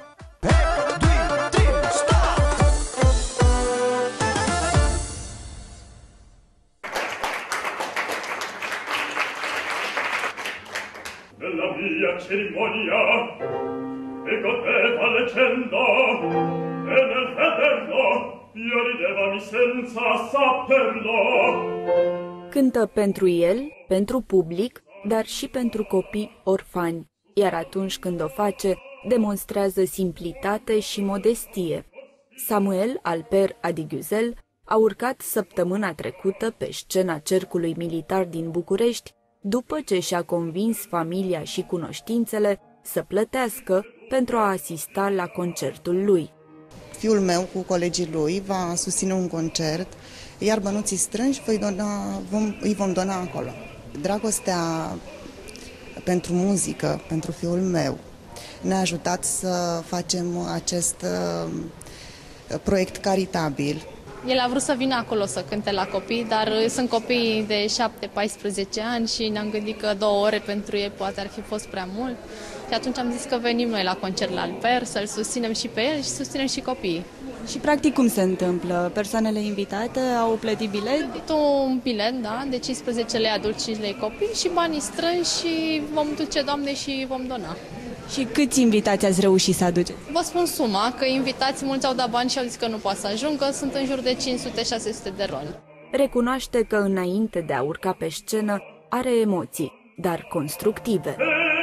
Nella mia cerimonia ricordeva leggenda e nel vederlo io ridevami senza saperlo. Cântă pentru el, pentru public, dar și pentru copii orfani, iar atunci când o face, demonstrează simplitate și modestie. Samuel Alper Adigüzel a urcat săptămâna trecută pe scena Cercului Militar din București, după ce și-a convins familia și cunoștințele să plătească pentru a asista la concertul lui. Fiul meu cu colegii lui va susține un concert, iar bănuții strânși îi vom dona acolo. Dragostea pentru muzică, pentru fiul meu, ne-a ajutat să facem acest proiect caritabil. El a vrut să vină acolo să cânte la copii, dar sunt copii de 7-14 ani și ne-am gândit că 2 ore pentru ei poate ar fi fost prea mult. Și atunci am zis că venim noi la concert la Alper, să-l susținem și pe el și susținem și copiii. Și practic cum se întâmplă? Persoanele invitate au plătit bilet? Un bilet, da, de 15 lei adulți, 5 lei copii și banii strânși și vom duce, Doamne, și vom dona. Și câți invitați ați reușit să aduceți? Vă spun suma, că invitații mulți au dat bani și au zis că nu poate să ajungă, sunt în jur de 500-600 de roli. Recunoaște că înainte de a urca pe scenă are emoții, dar constructive.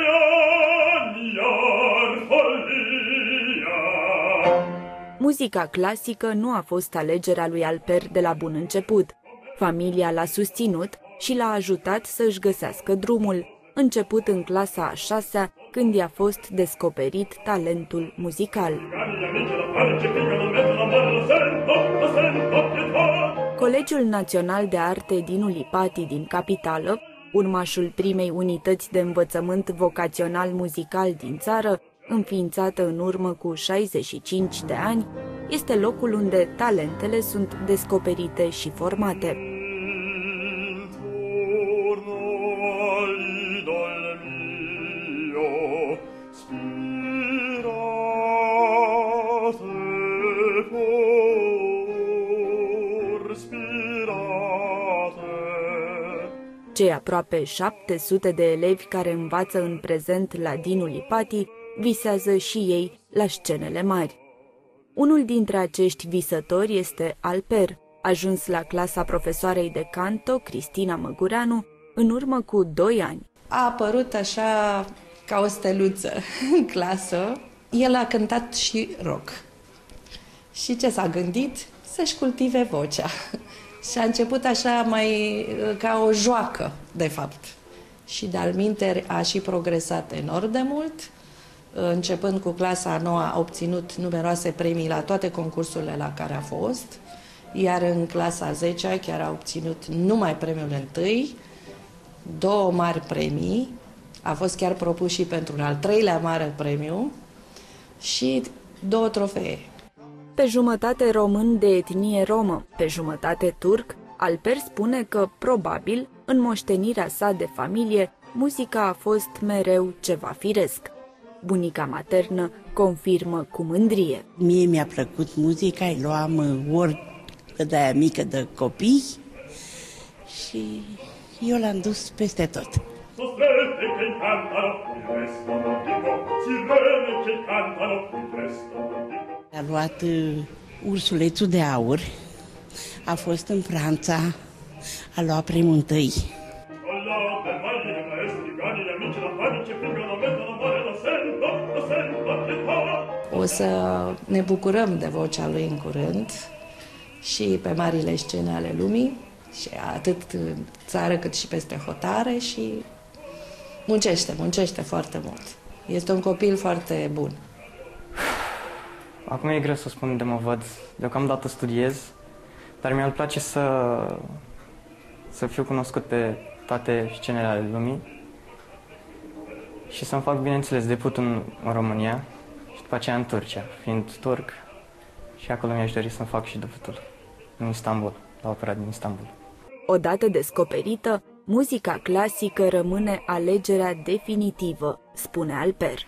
Muzica clasică nu a fost alegerea lui Alper de la bun început. Familia l-a susținut și l-a ajutat să-și găsească drumul, început în clasa a 6-a, când i-a fost descoperit talentul muzical. Colegiul Național de Arte Dinu Lipati din capitală, urmașul primei unități de învățământ vocațional muzical din țară, înființată în urmă cu 65 de ani, este locul unde talentele sunt descoperite și formate. Cei aproape 700 de elevi care învață în prezent la Dinu Lipati visează și ei la scenele mari. Unul dintre acești visători este Alper, ajuns la clasa profesoarei de canto, Cristina Măgureanu, în urmă cu 2 ani. A apărut așa ca o steluță în clasă. El a cântat și rock. Și ce s-a gândit? Să-și cultive vocea. Și a început așa mai ca o joacă, de fapt. Și de-al minteri a și progresat enorm de mult. Începând cu clasa a 9 a obținut numeroase premii la toate concursurile la care a fost, iar în clasa a 10 chiar a obținut numai premiul întâi, 2 mari premii, a fost chiar propus și pentru un al 3-lea mare premiu și 2 trofee. Pe jumătate român de etnie romă, pe jumătate turc, Alper spune că, probabil, în moștenirea sa de familie, muzica a fost mereu ceva firesc. Bunica maternă confirmă cu mândrie. Mie mi-a plăcut muzica, îi luam ori cât de-aia mică de copii și eu l-am dus peste tot. A luat Ursulețul de Aur, a fost în Franța, a luat primul întâi. O să ne bucurăm de vocea lui în curând și pe marile scene ale lumii, și atât în țară cât și peste hotare, și muncește foarte mult. Este un copil foarte bun. Acum e greu să spun unde mă văd. Deocamdată studiez, dar mi-ar place să fiu cunoscut pe toate scenele ale lumii și să-mi fac, bineînțeles, debutul în România și după aceea în Turcia, fiind turc, și acolo mi-aș dori să-mi fac și debutul în Istanbul, la opera din Istanbul. Odată descoperită, muzica clasică rămâne alegerea definitivă, spune Alper.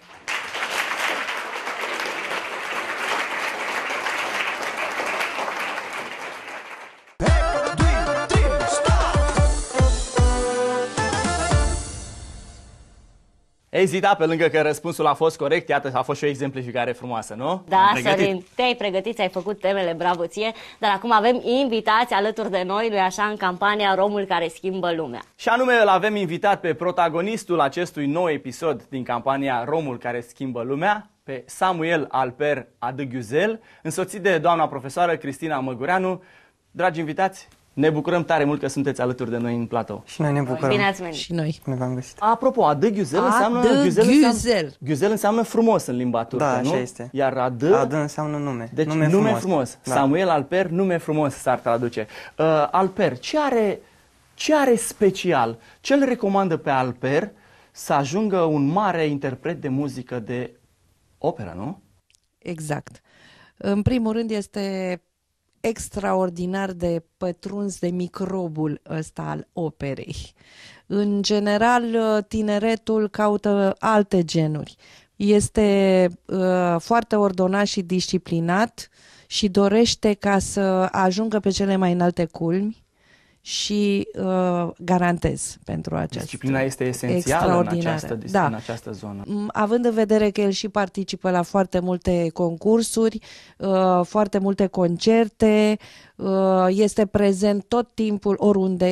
Ei, Zita, pe lângă că răspunsul a fost corect, iată, a fost și o exemplificare frumoasă, nu? Da, Sorin, te-ai pregătit, ți-ai făcut temele, bravo ție, dar acum avem invitați alături de noi, nu-i așa, în campania Romul care schimbă lumea. Și anume îl avem invitat pe protagonistul acestui nou episod din campania Romul care schimbă lumea, pe Samuel Alper Adăghiuzel, însoțit de doamna profesoară Cristina Măgureanu. Dragi invitați, ne bucurăm tare mult că sunteți alături de noi în platou. Și noi ne bucurăm. Bine ați venit. Și noi. Ne v-am găsit. Apropo, Adăghiuzel înseamnă... Ghiuzel înseamnă frumos în limba turcă, da, nu? așa este. Iar Adă înseamnă nume. Deci nume frumos. Da. Samuel Alper, nume frumos s-ar traduce. Alper, ce are special? Ce îl recomandă pe Alper să ajungă un mare interpret de muzică de operă, nu? Exact. În primul rând este extraordinar de pătruns de microbul ăsta al operei. În general, tineretul caută alte genuri. Este foarte ordonat și disciplinat și dorește ca să ajungă pe cele mai înalte culmi și garantez pentru aceasta. Disciplina este esențială în această zonă. Având în vedere că el și participă la foarte multe concursuri, foarte multe concerte, este prezent tot timpul oriunde,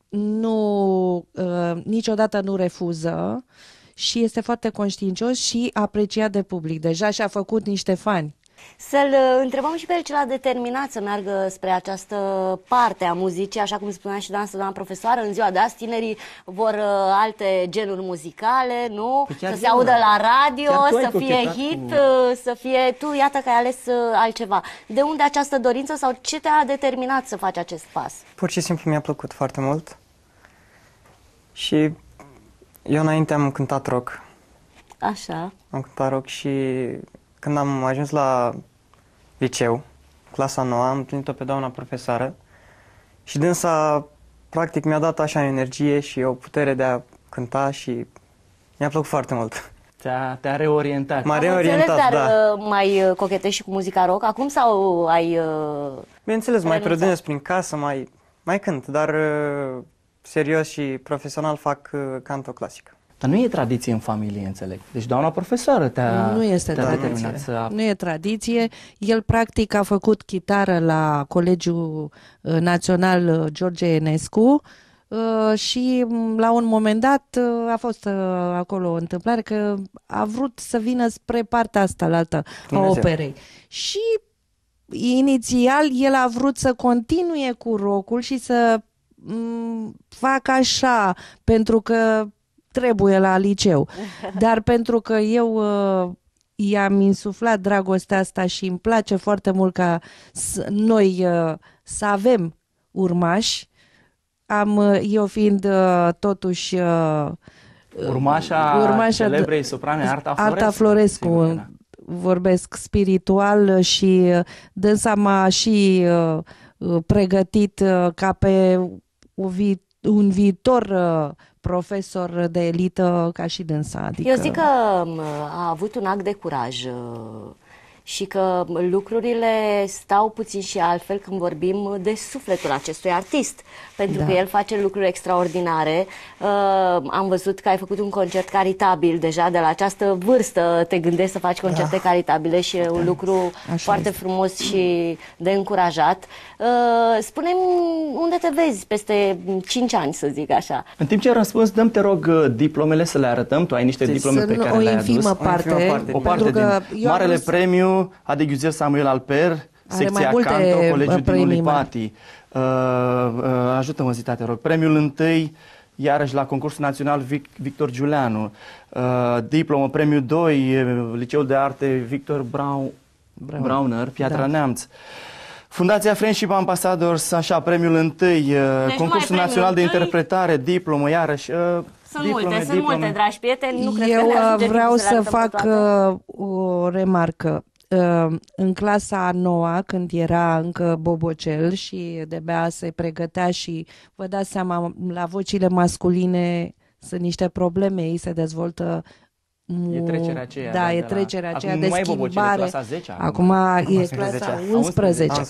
niciodată nu refuză și este foarte conștiincios și apreciat de public. Deja și-a făcut niște fani. Să-l întrebăm și pe el ce l-a determinat să meargă spre această parte a muzicii, așa cum spunea și doamna profesoară, în ziua de azi tinerii vor alte genuri muzicale, nu? Să se audă la radio, să fie hit, să fie... Tu, iată că ai ales altceva. De unde această dorință sau ce te-a determinat să faci acest pas? Pur și simplu mi-a plăcut foarte mult și eu înainte am cântat rock. Așa. Am cântat rock și când am ajuns la liceu, clasa 9, am întâlnit-o pe doamna profesoară și dânsa, practic, mi-a dat așa energie și o putere de a cânta și mi-a plăcut foarte mult. Te-a reorientat. M-a reorientat, dar da. mai cochetești și cu muzica rock acum sau ai... Bineînțeles, mai prădânesc prin casă, mai cânt, dar serios și profesional fac canto clasică. Dar nu e tradiție în familie, înțeleg. Deci doamna profesoară Nu este tradiție. Nu e tradiție. El practic a făcut chitară la Colegiul Național George Enescu și la un moment dat a fost acolo o întâmplare că a vrut să vină spre partea asta la altă a operei. Și inițial el a vrut să continue cu rock-ul și să facă așa, pentru că trebuie la liceu. Dar pentru că eu i-am insuflat dragostea asta și îmi place foarte mult ca noi să avem urmași, eu fiind totuși urmașa celebrei soprane Arta Florescu, vorbesc spiritual și dânsa m-a și pregătit ca pe un viitor profesor de elită ca și dânsa. Adică... Eu zic că a avut un act de curaj și că lucrurile stau puțin și altfel când vorbim de sufletul acestui artist, pentru că el face lucruri extraordinare. Am văzut că ai făcut un concert caritabil deja de la această vârstă, te gândești să faci concerte caritabile și e un lucru foarte frumos și de încurajat. Spune-mi unde te vezi peste 5 ani, să zic așa. În timp ce răspuns, dăm, te rog, diplomele să le arătăm. Tu ai niște diplome pe care le-ai adus. O parte din Marele Premiu Adeghiuzel Samuel Alper, secția Canto, Colegiul din Ulipati. Ajută-mă, Zita, te rog. Premiul întâi, iarăși la concursul național Victor Giuleanu. Diplomă, premiul 2, Liceul de Arte Victor Brauner, Piatra Neamț. Fundația Friendship Ambassadors, așa, premiul întâi, concursul național de interpretare, diplomă, iarăși. Sunt multe, dragi prieteni. Nu cred eu că vreau să fac o remarcă. În clasa a 9-a, când era încă bobocel și de-abia se pregătea și vă dați seama, la vocile masculine sunt niște probleme, ei se dezvoltă. E trecerea aceea. Da, e trecerea aceea de schimbare. Acum e clasa 11.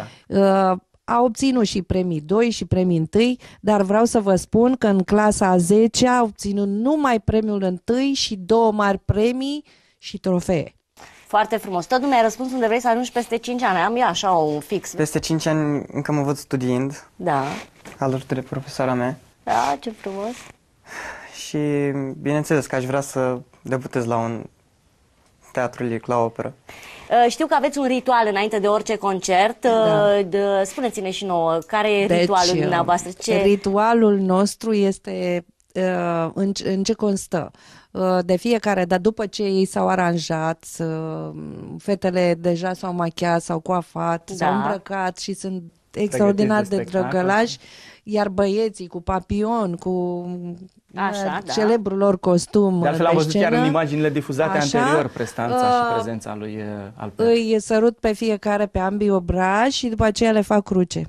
A obținut și premii 2 și premii 1, dar vreau să vă spun că în clasa a 10 a obținut numai premiul 1 și 2 mari premii și trofee. Foarte frumos. Tot nu mi-ai răspuns unde vrei să ajungi peste 5 ani. Am eu așa un fix. Peste 5 ani încă mă văd studiind. Da. Alături de profesoara mea. Da, ce frumos. Și bineînțeles că aș vrea să debutez la un teatru lyric, la operă. Știu că aveți un ritual înainte de orice concert. Spuneți-ne și nouă, care e ritualul dumneavoastră? Ritualul nostru este în ce constă. De fiecare, dar după ce ei s-au aranjat, fetele deja s-au machiat, s-au coafat, s-au îmbrăcat și sunt extraordinar de drăgălași, iar băieții cu papion, cu celebrul lor costum de altfel am văzut chiar în imaginile difuzate anterior prestanța și prezența lui Alper. Îi sărut pe fiecare pe ambii obraji și după aceea le fac cruce.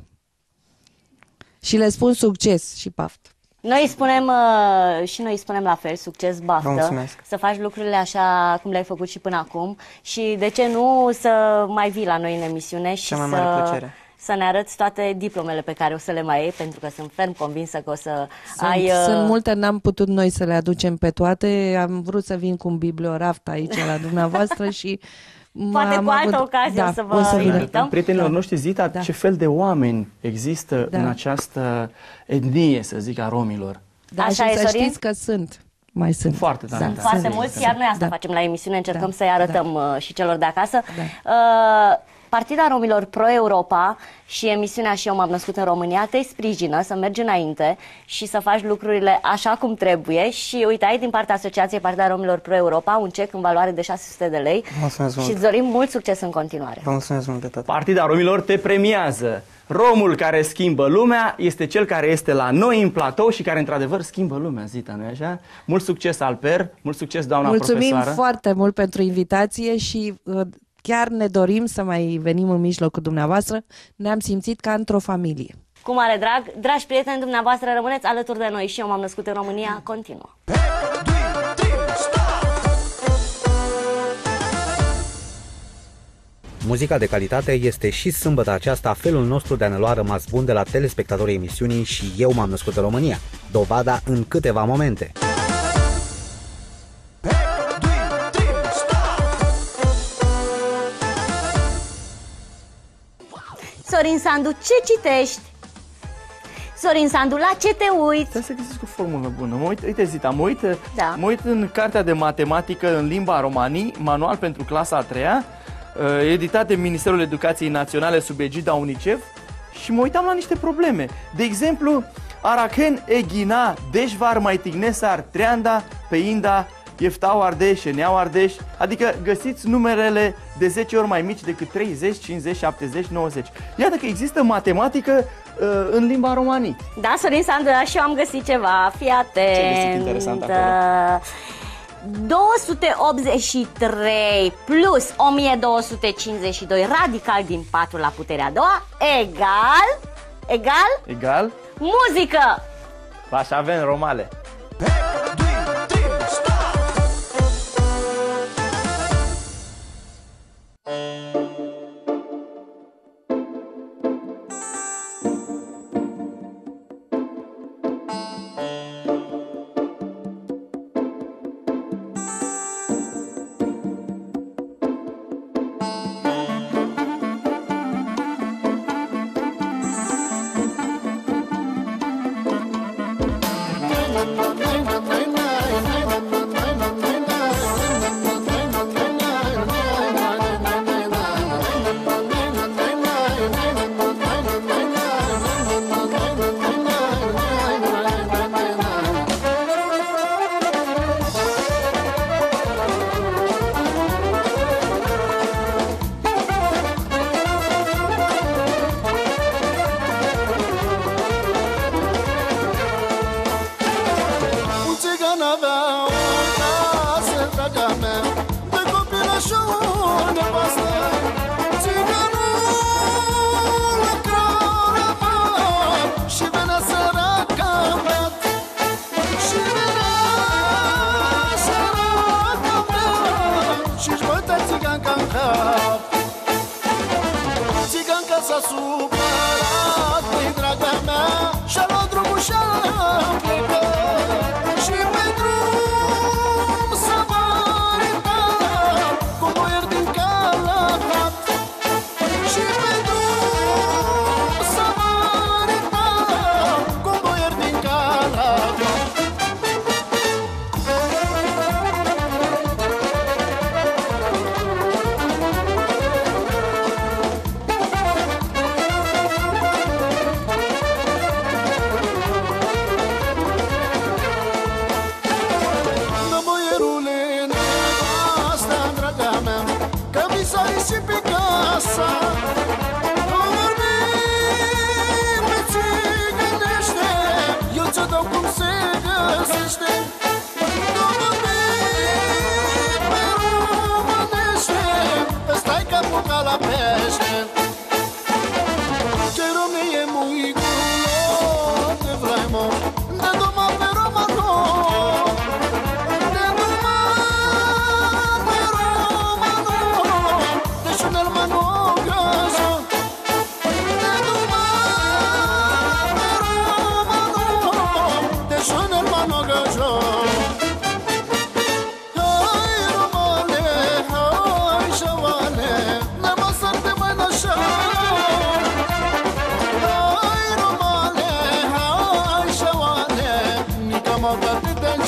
Și le spun succes și paftă. Noi spunem la fel, succes, baftă, să faci lucrurile așa cum le-ai făcut și până acum și de ce nu să mai vii la noi în emisiune și să ne arăți toate diplomele pe care o să le mai iei, pentru că sunt ferm convinsă că o să ai... Sunt multe, n-am putut noi să le aducem pe toate, am vrut să vin cu un biblioraft aici la dumneavoastră și Poate cu altă ocazie o să vă invităm. Prietenilor noștri, Zita, ce fel de oameni există în această etnie, să zic, a romilor? Da, așa și să știți că mai sunt. Foarte tare. Sunt foarte mulți, iar noi asta facem la emisiune, încercăm să-i arătăm și celor de acasă. Partida Romilor Pro-Europa și emisiunea Și eu m-am născut în România te sprijină să mergi înainte și să faci lucrurile așa cum trebuie și uite, ai din partea Asociației Partida Romilor Pro-Europa un cec în valoare de 600 de lei și îți dorim mult succes în continuare. Vă mulțumesc mult de tot. Partida Romilor te premiază. Romul care schimbă lumea este cel care este la noi în platou și care într-adevăr schimbă lumea, Zita, nu-i așa? Mult succes, Alper, mult succes, doamna profesoară. Mulțumim foarte mult pentru invitație și chiar ne dorim să mai venim în mijlocul dumneavoastră. Ne-am simțit ca într-o familie. Cu mare drag, dragi prieteni dumneavoastră, rămâneți alături de noi și eu m-am născut în România, continuă. Muzica de calitate este și sâmbătă aceasta felul nostru de a ne lua rămas bun de la telespectatorii emisiunii Și eu m-am născut în România. Dovada în câteva momente. Sorin Sandu, ce citești? Sorin Sandu, la ce te uiți? Trebuie să găsesc o formulă bună. Uite, Zita, mă uit în cartea de matematică în limba romanii, manual pentru clasa a 3-a, editat de Ministerul Educației Naționale sub egida UNICEF și mă uitam la niște probleme. De exemplu, Araken Eghina, Deșvar Maitignesar, Treanda, Peinda, Ieftau Ardeș, Eneau Ardeș, adică găsiți numerele de 10 ori mai mici decât 30, 50, 70, 90. Iată că există matematică în limba romanii. Da, Sorin Sandu, și eu am găsit ceva, fii atent. Ce ai găsit interesant acolo? 283 plus 1252 radical din 4 la puterea a doua egal muzică. Așa avem, Romale.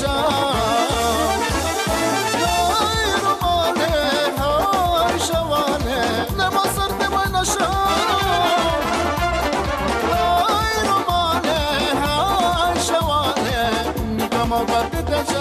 deja. Hai romane, hai șoane, ne mă sărte mai nașa. Hai romane, hai șoane, că mă bate deja.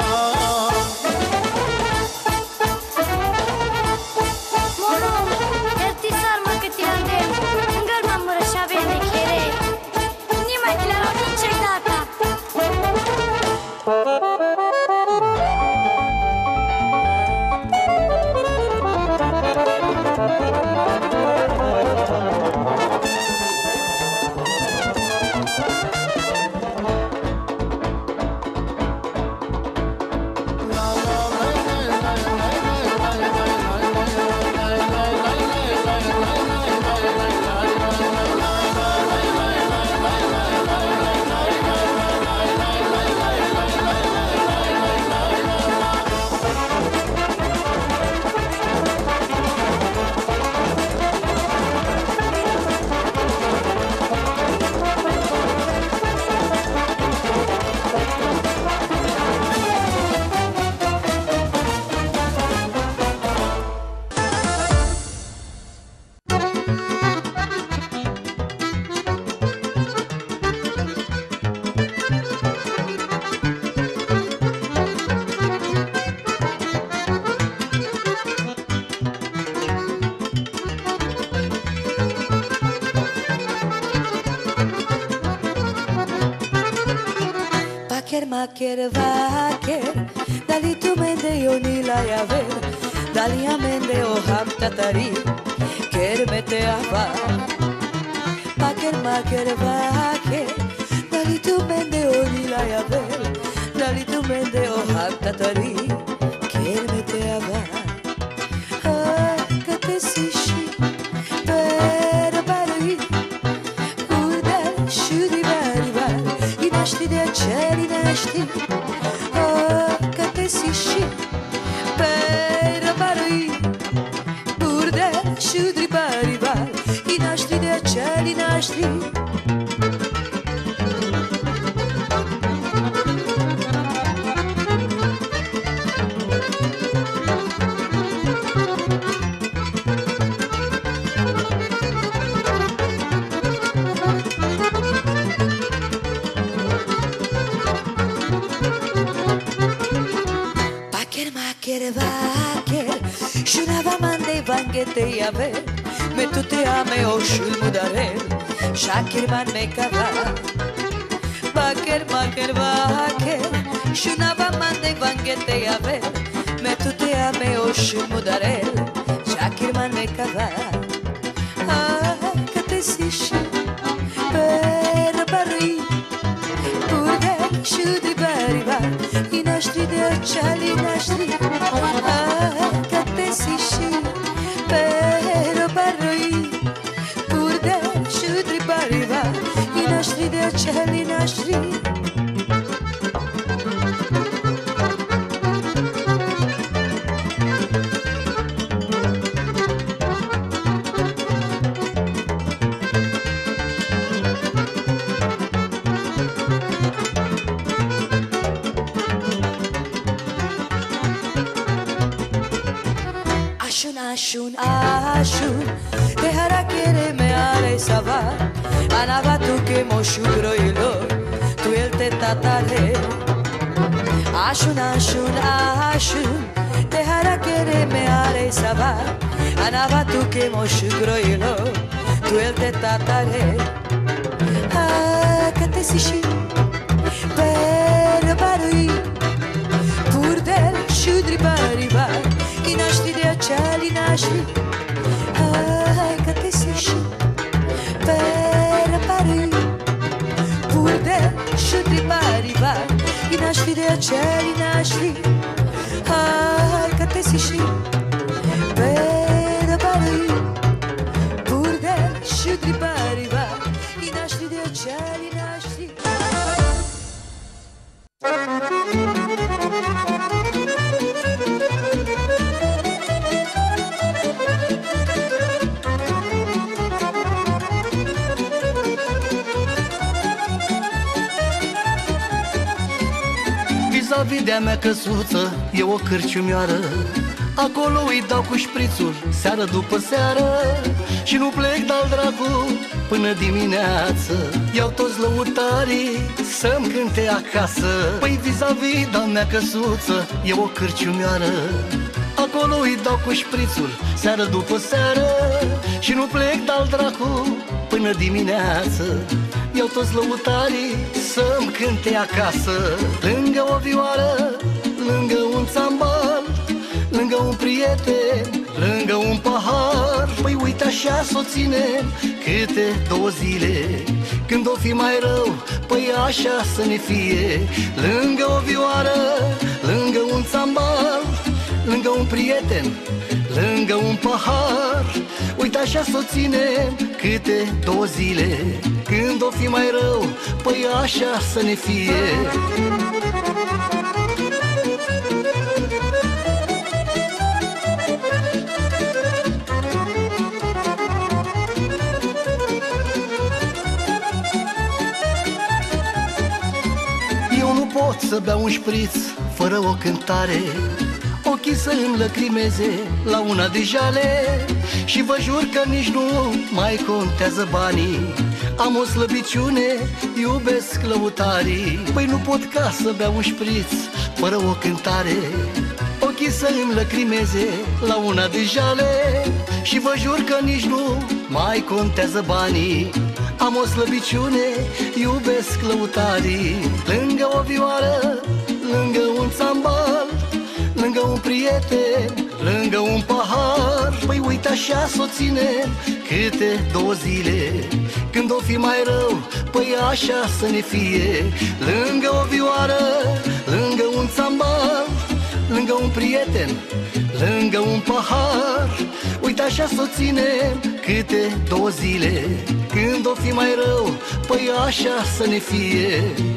Maker vaker, dali tu mende yoni la yaver, dali amende o ham tatari, ker mete ava. Maker vaker, dali tu mende yoni la yaver, dali tu mende o ham tatari, ker mete ava. Ah, kate sishi, per bari, urdal shudi bari bari, inaşti de çeli. Că te siși per barui burde șudri baribar i naștri de celi naștri. Te yaver, me tu te ame o shul mudarel, shakir man me kava. Baker vaker, shunava man de vange te yaver, me tu te ame o shul mudarel, shakir man me kava. Ah, că te sishi per bari, purde shudi bari bar, inaștri de aceli naștri. Ah, că te sishi per barui purde shudri bariva inaștri de aceli naștri. Ashun, te harakere me are sava, anava tu ke moshugro ilo, tu el te tatale. Ashun, te harakere me are sava, anava tu ke moshugro ilo, tu el te tatale. Ah, că te sishi per barui, purdel shudri baribar, inaștri de aceli naștri. Hai că te siși per barui, purdel shudri baribar, inaștri de aceli naștri. Hai că te siși per barui, purdel shudri baribar, inaștri de aceli naștri. Vis-a-vis de-a mea căsuță e o cârciumioară, acolo îi dau cu șprițul seară după seară și nu plec de-al dracu până dimineață. Iau toți lăutarii să-mi cânte acasă. Păi vis-a-vis de-a mea căsuță e o cârciumioară, acolo îi dau cu șprițul seară după seară și nu plec de-al dracu până dimineață. Iau toți lăutarii să-mi cânte acasă. Lângă o vioară, lângă un țambal, lângă un prieten, lângă un pahar. Păi uite așa s-o ținem câte 2 zile. Când o fi mai rău, păi așa să ne fie. Lângă o vioară, lângă un țambal, lângă un prieten, lângă un pahar. Uite așa s-o ținem câte 2 zile. Când o fi mai rău, păi așa să ne fie. Eu nu pot să beau un șpriț fără o cântare, ochii să îmi lăcrimeze la una de jale. Și vă jur că nici nu mai contează banii, am o slăbiciune, iubesc lăutarii. Păi nu pot ca să beau un șpriț fără o cântare, ochii să îmi lăcrimeze la una de jale. Și vă jur că nici nu mai contează banii, am o slăbiciune, iubesc lăutarii. Lângă o vioară, lângă un țambal, lângă un prieten, lângă un pahar. Păi uite așa s-o ținem câte 2 zile. Când o fi mai rău, păi așa să ne fie. Lângă o vioară, lângă un țambal, lângă un prieten, lângă un pahar. Uite așa s-o ținem câte 2 zile. Când o fi mai rău, păi așa să ne fie.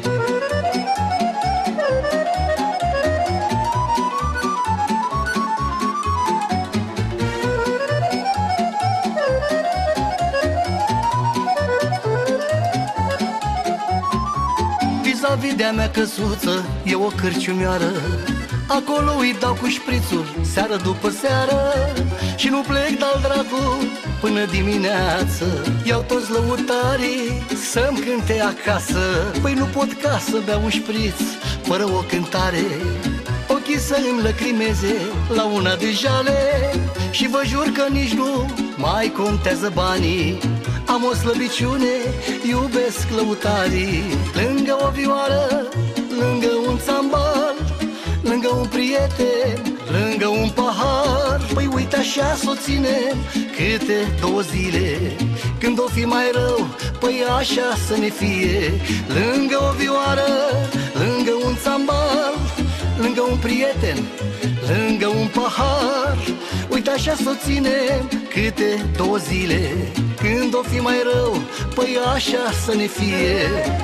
Vis-a-vis de-a mea căsuță e o cârciumioară, acolo îi dau cu șprițul seară după seară și nu plec de-al dracu până dimineață. Iau toți lăutarii să-mi cânte acasă. Păi nu pot ca să beau un șpriț fără o cântare, ochii să îmi lăcrimeze la una de jale. Și vă jur că nici nu mai contează banii, am o slăbiciune, iubesc lăutarii. Lângă o vioară, lângă un țambal, lângă un prieten, lângă un pahar. Păi uite așa s-o ținem câte 2 zile. Când o fi mai rău, păi așa să ne fie. Lângă o vioară, lângă un țambal, lângă un prieten, lângă un pahar. Uite așa s-o ținem câte 2 zile. Când o fi mai rău, păi așa să ne fie.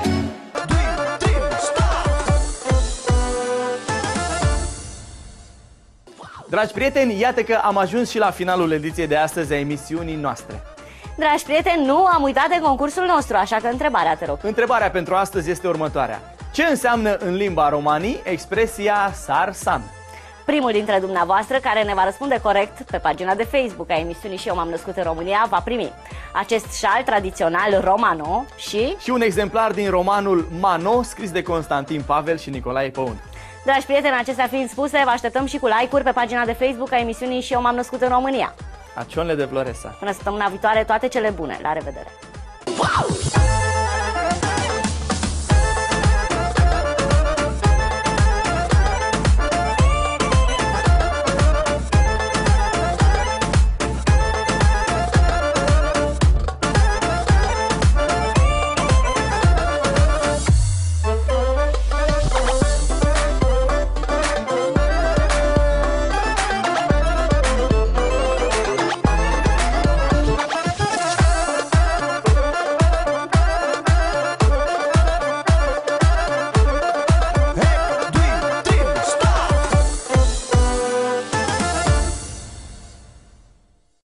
Dragi prieteni, iată că am ajuns și la finalul ediției de astăzi a emisiunii noastre. Dragi prieteni, nu am uitat de concursul nostru, așa că întrebarea, te rog. Întrebarea pentru astăzi este următoarea. Ce înseamnă în limba romanii expresia sar-san? Primul dintre dumneavoastră care ne va răspunde corect pe pagina de Facebook a emisiunii Și eu m-am născut în România va primi acest șal tradițional romano și un exemplar din romanul Mano, scris de Constantin Pavel și Nicolae Păun. Dragi prieteni, acestea fiind spuse, vă așteptăm și cu like-uri pe pagina de Facebook a emisiunii Și eu m-am născut în România. Acionle de Floresa. Până săptămâna viitoare, toate cele bune. La revedere! Wow!